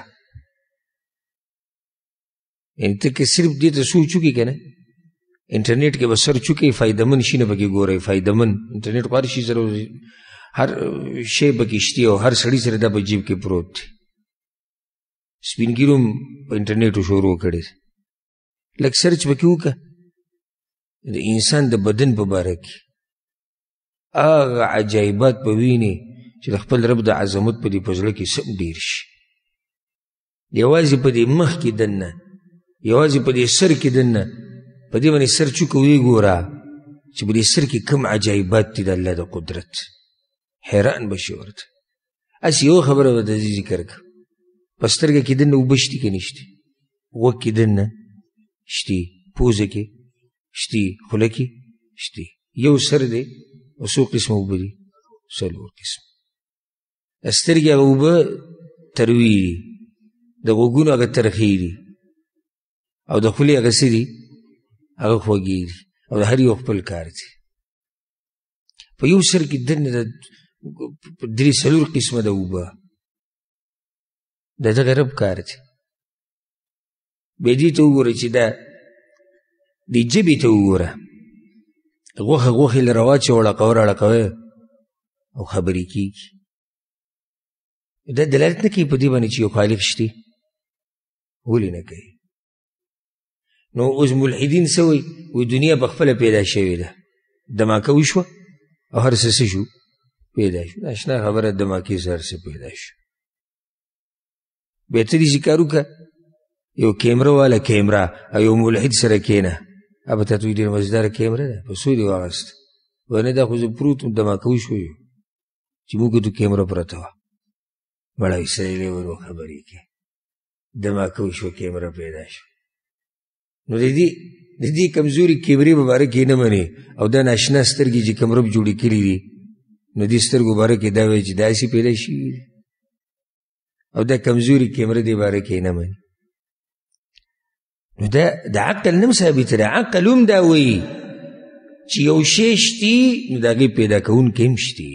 یعنې ته که صرف دې ته سوچ وکړې که نه، انټرنیټ کې به سرچ وکړئ، فایدهمند شي نه پکې ګورئ، فایدهمند انټرنیټ خو هر شي سره، هر شی پکې شته او هر سړي سره دا په جیب کې پروت دی. سپین ږیرو هم په انټرنیټو شروع کړی، لږ سرچ پکې وکړه د انسان د بدن په باره کې، هغه عجایبات به وینې چې د خپل رب د عظمت په دې په زړه کې څه ډېر شي. یوازې په دې مخ کې دننه، یوازې په دې سر کې دننه، په دې باندې سرچ وکړه ویې ګوره چې په دې سر کې کوم عجایبات دي د الله د قدرت، حیران به شي ورته. هسې یو خبره به د ذکر کړه، په سترګه کې دننه اوبه شتي که نشتي، غوږ کې دننه شتي، پوزه کې شتي، خوله کې شتي، یو سر دی او څو قسمه اوبه دي؟ 4 قسم. سترګې هغه اوبه تروي دي، د غوږونو هغه ترخې دي، او د خولې هغه څه دي، هغه خوږې دي، او د هر یو خپل کار دی. په یو سر کې دننه د 3-4 قسمه د اوبه د دغه رب کار دی. بیا دې ته وګوره چې دا دې ژبې ته وګوره، غوښې له راواچوه، اړقوه او خبرې کېږي. دا دلالت نه کوي په دې باندې چې یو خالق شته؟ ولې نه کوي؟ نو اوس ملحدین څه وایي؟ وایي دنیا په خپله پیدا شوې ده، دماکه وشوه او هر څه شو پیدا شو. اشنا خبره، دماکې سره هر څه پیدا شو. بیا ته دې چې کار وکړه، یو کیمره والا کیمره او یو ملحد سره کېنه، ابه ته دوی ډېر مزداره کیمره ده، په څو دې واغسته؟ ونه دا خو زه پروت وم، دماکه وشوه چې موږ ته کیمره پرته وه. بڑا اسرائیلی ورو خبرې کې دماکه وشوه، کیمره پیدا شو. نو د دې کمزوري کیمرې په باره کې نه منې، او دا ناشنا سترګې چې کوم رب جوړې کړي دي، نو دې سترګو باره کې دا وایي چې داسې پیدا شوي دي، او دا کمزوري کیمره دې باره کې نه مني. نو دا د عقل نه ثابته ده. عقل هم دا وایي چې یو شی شتي، نو د هغې پیدا کوونکی هم شتي.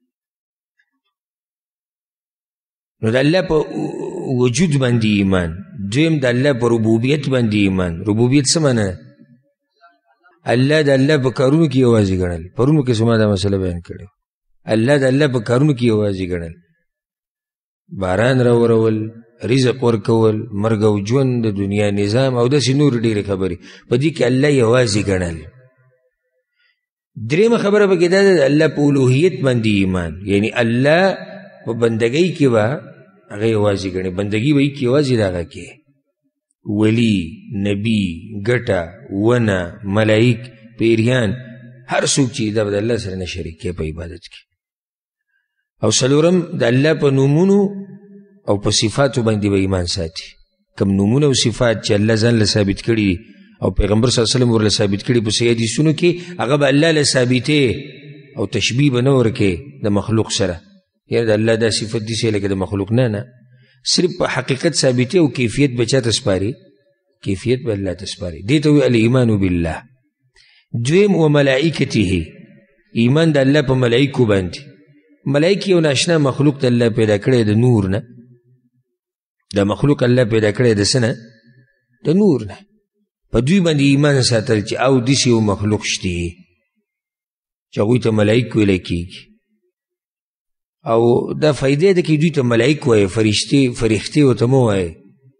نو د الله په وجود باندې ایمان. دویم د الله په ربوبیت باندې ایمان. ربوبیت څه معنی ده؟ الله د الله په کارونو کې یوازې ګڼل. پرونو کې زما دا مسله بیان کړې، الله د الله په کارونو کې یوازې ګڼل، باران راورول، رزق ورکول، مرګ او ژوند، د دنیا نظام، او داسې نور ډېرې خبرې، په دې کې الله یوازې ګڼل. درېیمه خبره پکې دا ده د الله په الوهیت باندې ایمان، یعنی الله په بندګۍ کې به هغه یوازې ګڼي، بندګي به یې کې یوازې د هغه کې، ولی، نبي، ګټه، ونه، ملائک، پیریان، هر څوک چې دا به د الله سره نه شریک کوي په عبادت کې. او څلورم د الله په نومونو او په صفاتو باندې به ایمان ساتي. کوم نومونه او صفات چې الله ځان له ثابت کړي او پیغمبر صلی الله علیه وسلم ورله ثابت کړي په صحیح حدیثونو کې، هغه به الله له ثابتې او تشبیه به نه ورکوي د مخلوق سره. یعنی د الله دا صفت دي لکه د مخلوق نه، صرف په حقیقت ثابتې او کیفیت به چاته سپاري؟ کیفیت به الله ته سپاري. دې ته وایي الایمان بالله. دویم و ملائکته، ایمان د الله په ملائکو باندې. ملائک یو ناشنا مخلوق ته الله پیدا کړی د نور نه. دا مخلوق الله پیدا کړی د څه نه؟ د نور نه. په دوی باندې ایمان ساتل چې او داسې یو مخلوق شته چې هغوی ته ملائک ویلی کېږي، او دا فایده ده کې دوی ته ملائک وایي، فرښتې ورته مه وایي.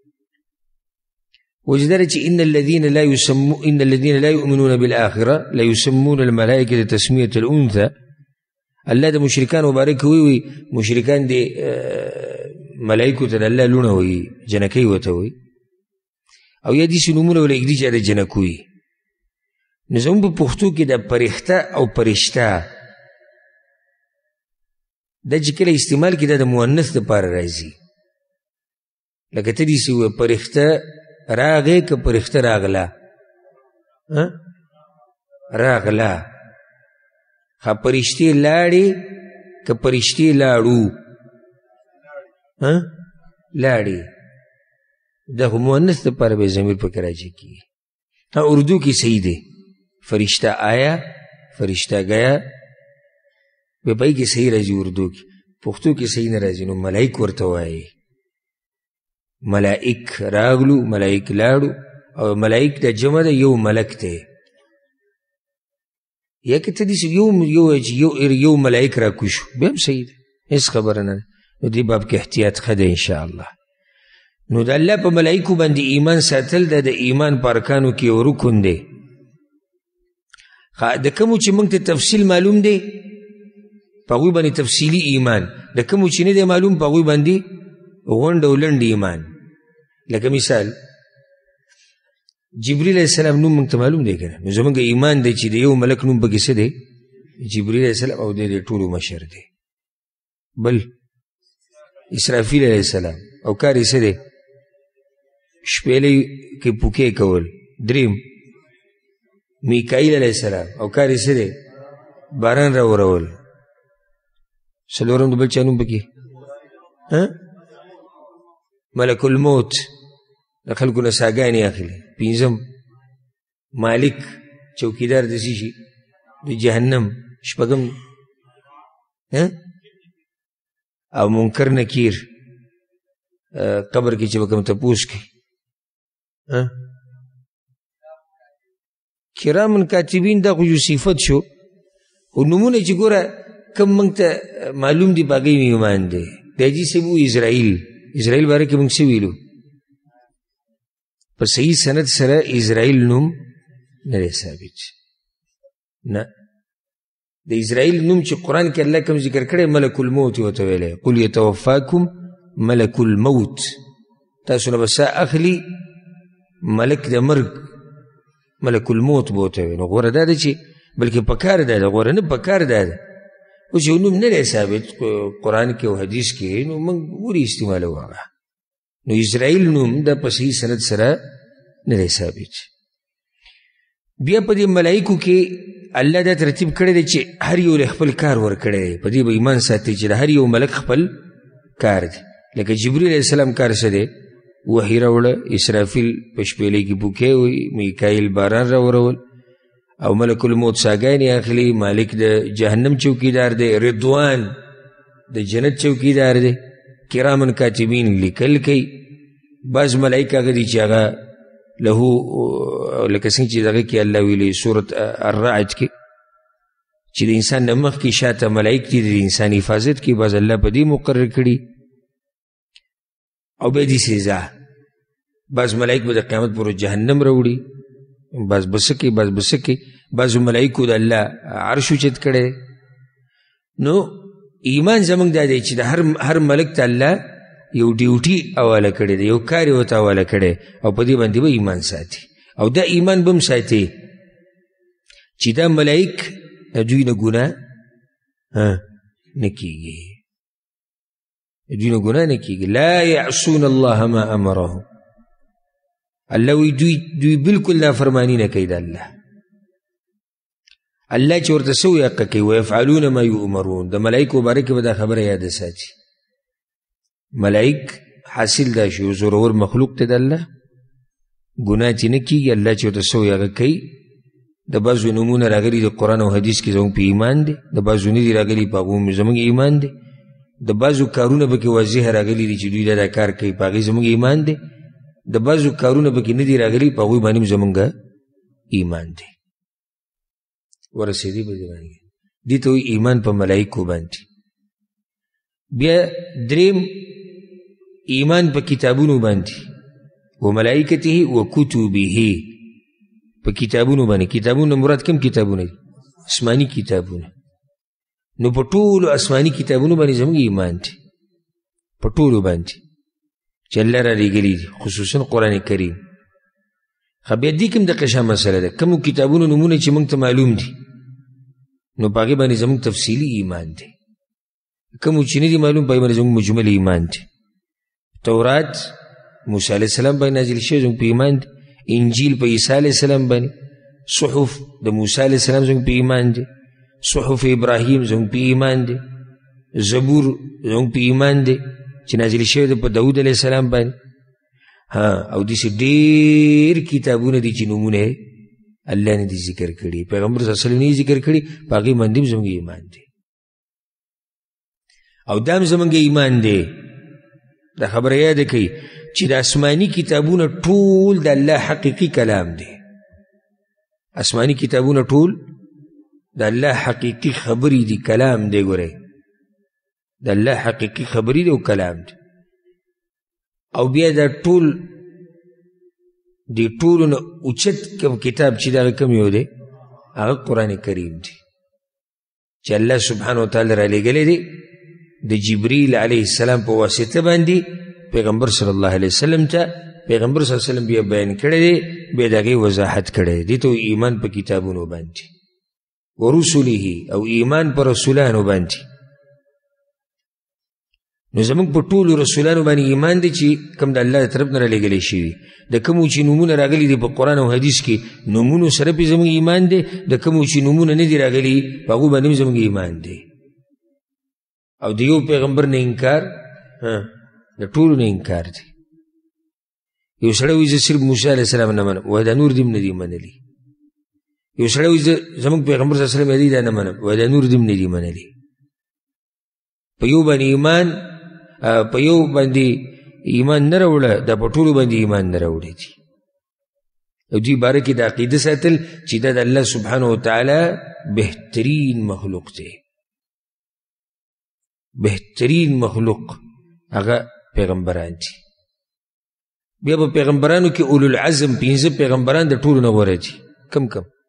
وجه دا چې ان الذين لا يؤمنون بالآخرة لا يسمون الملائكة تسمية الأنثى. الله د مشرکان مبارک وي مشرکان دي ملائکو ته د الله لونه وي، جنکۍ ورته وي، او یا داسې نومونه ورله ږدي چې د جنکو وي. نو زموږ په پښتو کې د فرښته او فرشته دا چې کله استعمال کې دا د مؤنث دپاره راځي. لکه ته داسې ووایه فرښته راغې که فرښته راغله، راغله. ښه فرښتې لاړې که فرښتې لاړو، لاړې. دا خو مؤنث دپاره به ضمیر پکې راجع کېږي. اردو کې صحیح دی، فرشتہ آیا، فرشتہ گیا، به پای کې صحیح راځي اردو کې، پښتو کې صحیح نه راځي. نو ملائک ورته وایي، ملائک راغلو، ملائک لاړو. او ملائک د جمع ده، یو ملک دی. یا که ته داسې یو ملائک را کوشو بیا هم صحیح ده، هېڅ خبره نه ده. نو دې باب کې احتیاط ښه دی انشاءالله. نو د الله په ملائکو باندې ایمان ساتل دا د ایمان په ارکانو کې یو رکن دی. د کومو چې موږ ته تفصیل معلوم دی په هغوی باندې تفصیلي ایمان، د کومو چې نه دی معلوم په هغوی باندې غونډ او لنډ ایمان. لکه مثال جبریل علیه السلام نوم موږ ته معلوم دی که نه؟ نو زموږ ایمان دی چې د یو ملک نوم پکې څه دی؟ جبریل علیه السلام، او دی د ټولو مشر دی. بل اسرافیل علیه السلام، او کار یې څه دی؟ شپېلۍ کې پوکې کول. دریم میکائیل علیه السلام، او کار یې څه دی؟ باران راورول. څلورم د بل چا نوم پکې ملک الموت د خلکو نه ساګانې اخلي. پنځم مالک چوکیدار د څه شي؟ د جهنم. شپږم او منکر نکیر قبر کې چې به کوم تپوس کوي. کرامن کاتبین دا خو یو صفت شو، خو نومونه چې ګوره کم موږ ته معلوم دي په هغې مې ایمان دی. د حاجي صاحب و اسرائیل باره کې موږ څه ویلو؟ په صحیح سند سره اسرائیل نوم نه دی ثابت. نه، د اسرائیل نوم چې قرآن کې الله کوم ذکر کړی ملک الموت ورته ویلی، قل یتوفاکم ملک الموت. تاسو نه به ساه اخلي ملک د مرګ ملک الموت به ورته ویل. نو غوره دا ده چې بلکې پکار دا ده، غوره نه پکار دا ده. اوس یو نوم نه دی ثابت قرآن کې او حدیث کې، نو موږ ولې استعمالوو هغه؟ نو اسرائیل نوم دا په صحیح سند سره نه دی ثابت. بیا په دې ملایکو کې الله دا ترتیب کړی دی چې هر یو له خپل کار ورکړی دی. په دې به ایمان ساتي چې د هر یو ملک خپل کار دی. لکه جبریل علیه السلام کار څه دی؟ وحی راوړه، اسرافیل په شپېلۍ کې بوکی وي، میکایل باران راورول، او ملک الموت ساګانې اخلي، مالک د جهنم چوکیدار دی، رضوان د جنت چوکیدار دی، کرامن کاتبین لیکل کوي. بعض ملایک هغه دي چې هغه له لکه څنګه چې دغه کې الله ویلي سورت الرعد کې چې د انسان نه مخکې شاته ملایک دي د انسان حفاظت کې، بعض الله په دې مقرر کړي. او بیا دې سزا، بعض ملایک به د قیامت پورې جهنم راوړي، بعض بسکې بعض بسکې، بعضو ملایکو د الله عرش اوچت کړی. نو ایمان زموږ دا دی چې د هر ملک ته الله یو ډیوټي حواله کړی دی، یو کار یې ورته حواله کړی، او په دې باندې به ایمان ساتي. او دا ایمان به هم ساتي چې دا ملایک دوی نه ګناه نه کېږي، دوی نه ګناه نه کېږي. لا یعصون الله ما امرهم. الله وی دوی بالکل نافرمانی نه کوي د الله. الله چې ورته څه وایي هغه کوي. ویفعلون ما یؤمرون. د ملایکو باره کې به دا خبره یاده ساتي. ملائک حاصل دا شي زورور مخلوق ته د الله، ګناه چې نه کېږي. الله چې ورته څه وایي هغه کوي. د بعضو نومونه راغلي د قرآن او حدیث کې زموږ په ایمان دی، د بعضو نه دي راغلي په هغو زموږ ایمان دی. د بعضو کارونه پکې واضح راغلي دي چې دوی دا کار کوي، په هغې زموږ ایمان دی. د بعضو کارونه پکې نه دي راغلي، په هغوی باندې زموږ ایمان دی. ورسېدي په دې باندې دې ته وایي ایمان په ملایکو باندې. بیا دریم ایمان په کتابونو باندې، و ملائکته و کتبه. په کتابونو باندې، کتابونو مراد کوم کتابونه دي؟ آسماني کتابونه. نو په ټولو آسماني کتابونو باندې زموږ ایمان دی، په ټولو باندې چې الله را لېږلي دي، خصوصا قرآن کریم. خو بیا دې کې هم دقه شان مسله ده، کومو کتابونو نومونه چې موږ ته معلوم دي نو په هغې باندې زموږ تفصیلي ایمان دی. کومو چې نه دي معلوم په هغې باندې زموږ مجمل ایمان دی. تورات موسی علیه السلام باندې نازل شوی زموږ په ایمان دی. انجیل په عیسی علیه السلام باندې. صحف د موسی علیه السلام زموږ په ایمان دی. صحف ابراهیم زموږ په ایمان دی. زبور زموږ په ایمان دی چې نازل شوی دی په داود علیه السلام باندې. او داسې ډېر کتابونه دي چې نومونه الله نه دي ذکر کړي، پیغمبر صلی الله علیه وسلم نه ذکر کړي، په هغې باندې هم زموږ ایمان دی. او دا هم زموږ ایمان دی. دا خبره یاده کوي چې د آسماني کتابونه ټول د الله حقیقي کلام دی. آسماني کتابونه ټول د الله حقیقي خبرې دي، کلام دی. ګورئ د الله حقیقي خبرې دی او کلام دی. او بیا دا ټول د ټولو نه اوچت کوم کتاب چې دغه کوم یو دی هغه قرآن کریم دی چې الله سبحانه وتعالی را لېږلی دی د جبریل علیه السلام په واسطه باندې پیغمبر صلی الله علیه وسلم ته. پیغمبر صلی الله علیه وسلم بیا بیان کړی دی، بیا د هغې وضاحت کړی دی. دې ته ایمان په کتابونو باندې، ورسله او ایمان په رسولانو باندې. نو زموږ په ټولو رسولانو باندې ایمان دی چې کوم د الله طرف نه رالیږلی شوي. د کومو چې نومونه راغلي دي په قرآن او حدیث کې، نومونو سره پې زموږ ایمان دی. د کومو چې نومونه نه دي راغلي په هغو باندې هم زموږ ایمان دی. او د یو پیغمبر نه انکار د ټولو نه انکار دی. یو سړی وایي زه صرف موسی علیه السلام نه منم، وایي دا نور دې هم نه دي منلي. یو سړی وایي زموږ پیغمبر صلی الله علیه وسلم دی دا نه منم، وایي دا نور دې هم نه دي منلي. په یو باندې ایمان په یو باندې ایمان نه راوړه، دا په ټولو باندې ایمان نه راوړی دي. او دې باره کې د عقیده ساتل چې دا د الله سبحانه وتعالی بهترین مخلوق دی، بهترین مخلوق هغه پیغمبران دي. بیا په پیغمبرانو کې اولو العزم 15 پیغمبران د ټولو نه غوره دي. کم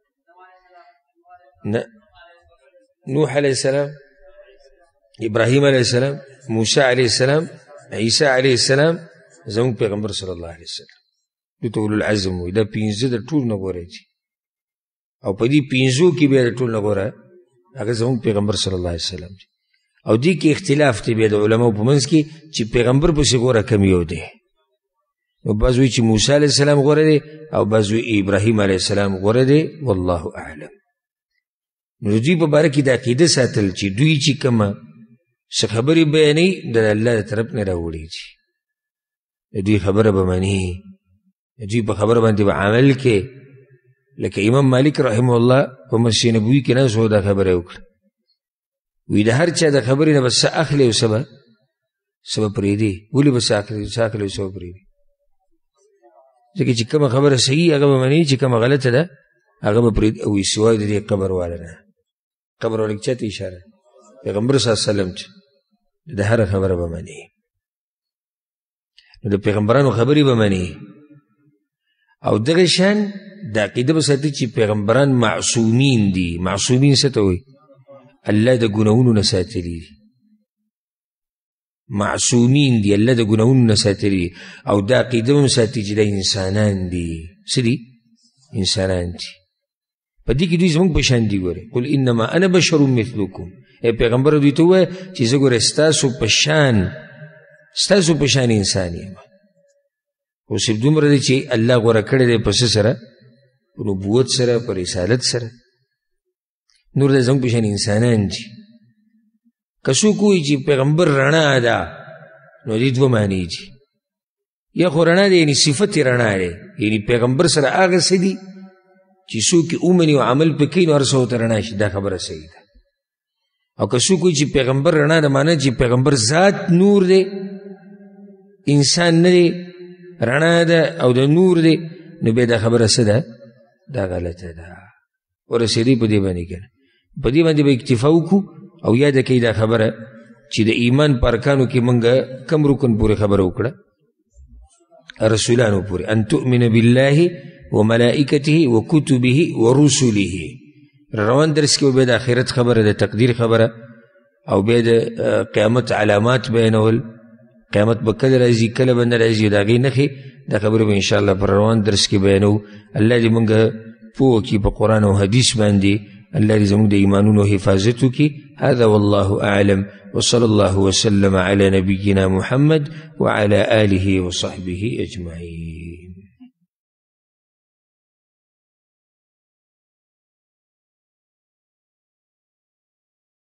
نوح علیه السلام، ابراهیم علیه السلام، موسی علیه السلام، عیسی علیه السلام، زموږ پیغمبر صلی الله علیه وسلم دوی ته اولو العزم وایي. دا 15 د ټولو نه غوره دي. او په دې 15 کې بیا د ټولو نه غوره هغه زموږ پیغمبر صلی الله علیه وسلم دي. او دې کې اختلاف دی بیا د علماو په منځ کې چې پیغمبر پسې غوره کم یو دی. نو بعض وایي چې موسی علیه السلام غوره دی، او بعض وایي ابراهیم علیه السلام غوره دی. والله اعلم. نو دوی په باره کې د عقیده ساتل چې دوی چې کومه څه خبرې بیانوي د الله د طرف نه راوړي دي، د دوی خبره به مني، د دوی په خبره باندې به عمل کې. لکه امام مالک رحمه الله په مسجد نبوي کې ناست و دا خبره وکړه، وی د هر چا د خبرې نه به څه اخلي او څه به پرېږدي. ولې به څه اخلي او څه به پرېږدي؟ ځکه چې کومه خبره صحیح هغه به مني، چې کومه غلطه ده هغه به پرېږدي. او سوای د دې قبر والا نه، قبر والا چا ته اشاره؟ پیغمبر صلی الله علیه وسلم چې د هر خبره به مني. نو د پیغمبرانو خبرې به مني. او دغه شان د عقیده به ساتي چې پیغمبران معصومین دي. معصومین څه ته وایي؟ الله د ګناهونو نه ساتلي دي. معصومین دي، الله د ګناهونو نه ساتلي دي. او دا عقیده هم ساتي چې دا انسانان دي. څه دي؟ انسانان دي. په دې کې دوی زموږ په شان دي. ګورئ قل انما انا بشر مثلکم. ای پیغمبر دوی ته ووایه چې زه ګوره ستاسو په شان انسان یم. خو صرف دومره دی چې الله غوره کړی دی په څه سره؟ په نبوت سره، په رسالت سره. نور د زموږ په شان انسانان دي. که څوک وایي چې پیغمبر رڼا ده، نو دې دوه معنی دي. یا خو رڼا دی یعنې صفت یې رڼا دی، یعنې پیغمبر سره هغه څه دي چې څوک یې ومني او عمل پې کوي نو هر څه ورته رڼا شي. دا خبره صحیح ده. او که څوک وایي چې پیغمبر رڼا ده، معنی چې پیغمبر ذات نور دی، انسان نه دی، رڼا ده او د نور دی، نو بیا دا خبره څه ده؟ دا غلطه ده. ورسېدی په دې باندې کنه، په دې باندې به اکتفا وکړو. او یاد کړئ دا خبره چې د ایمان په ارکانو کې موږ کم رکن پورې خبره وکړه؟ رسولانو پورې. ان تؤمن بالله وملائکته وکتبه ورسله. روان درس کې به د آخرت خبره، د تقدیر خبره، او بیا د قیامت علامات بیانول. قیامت به کله راځي، کله به نه راځي، د هغې نښې دا خبره به انشاءالله پر روان درس کې بیانو. الله دې موږ پوه کړي په قرآن او حدیث باندې. الله دې زموږ د ایمانونو حفاظت وکړي. هذا والله أعلم، وصلى الله وسلم على نبينا محمد وعلى آله وصحبه أجمعين.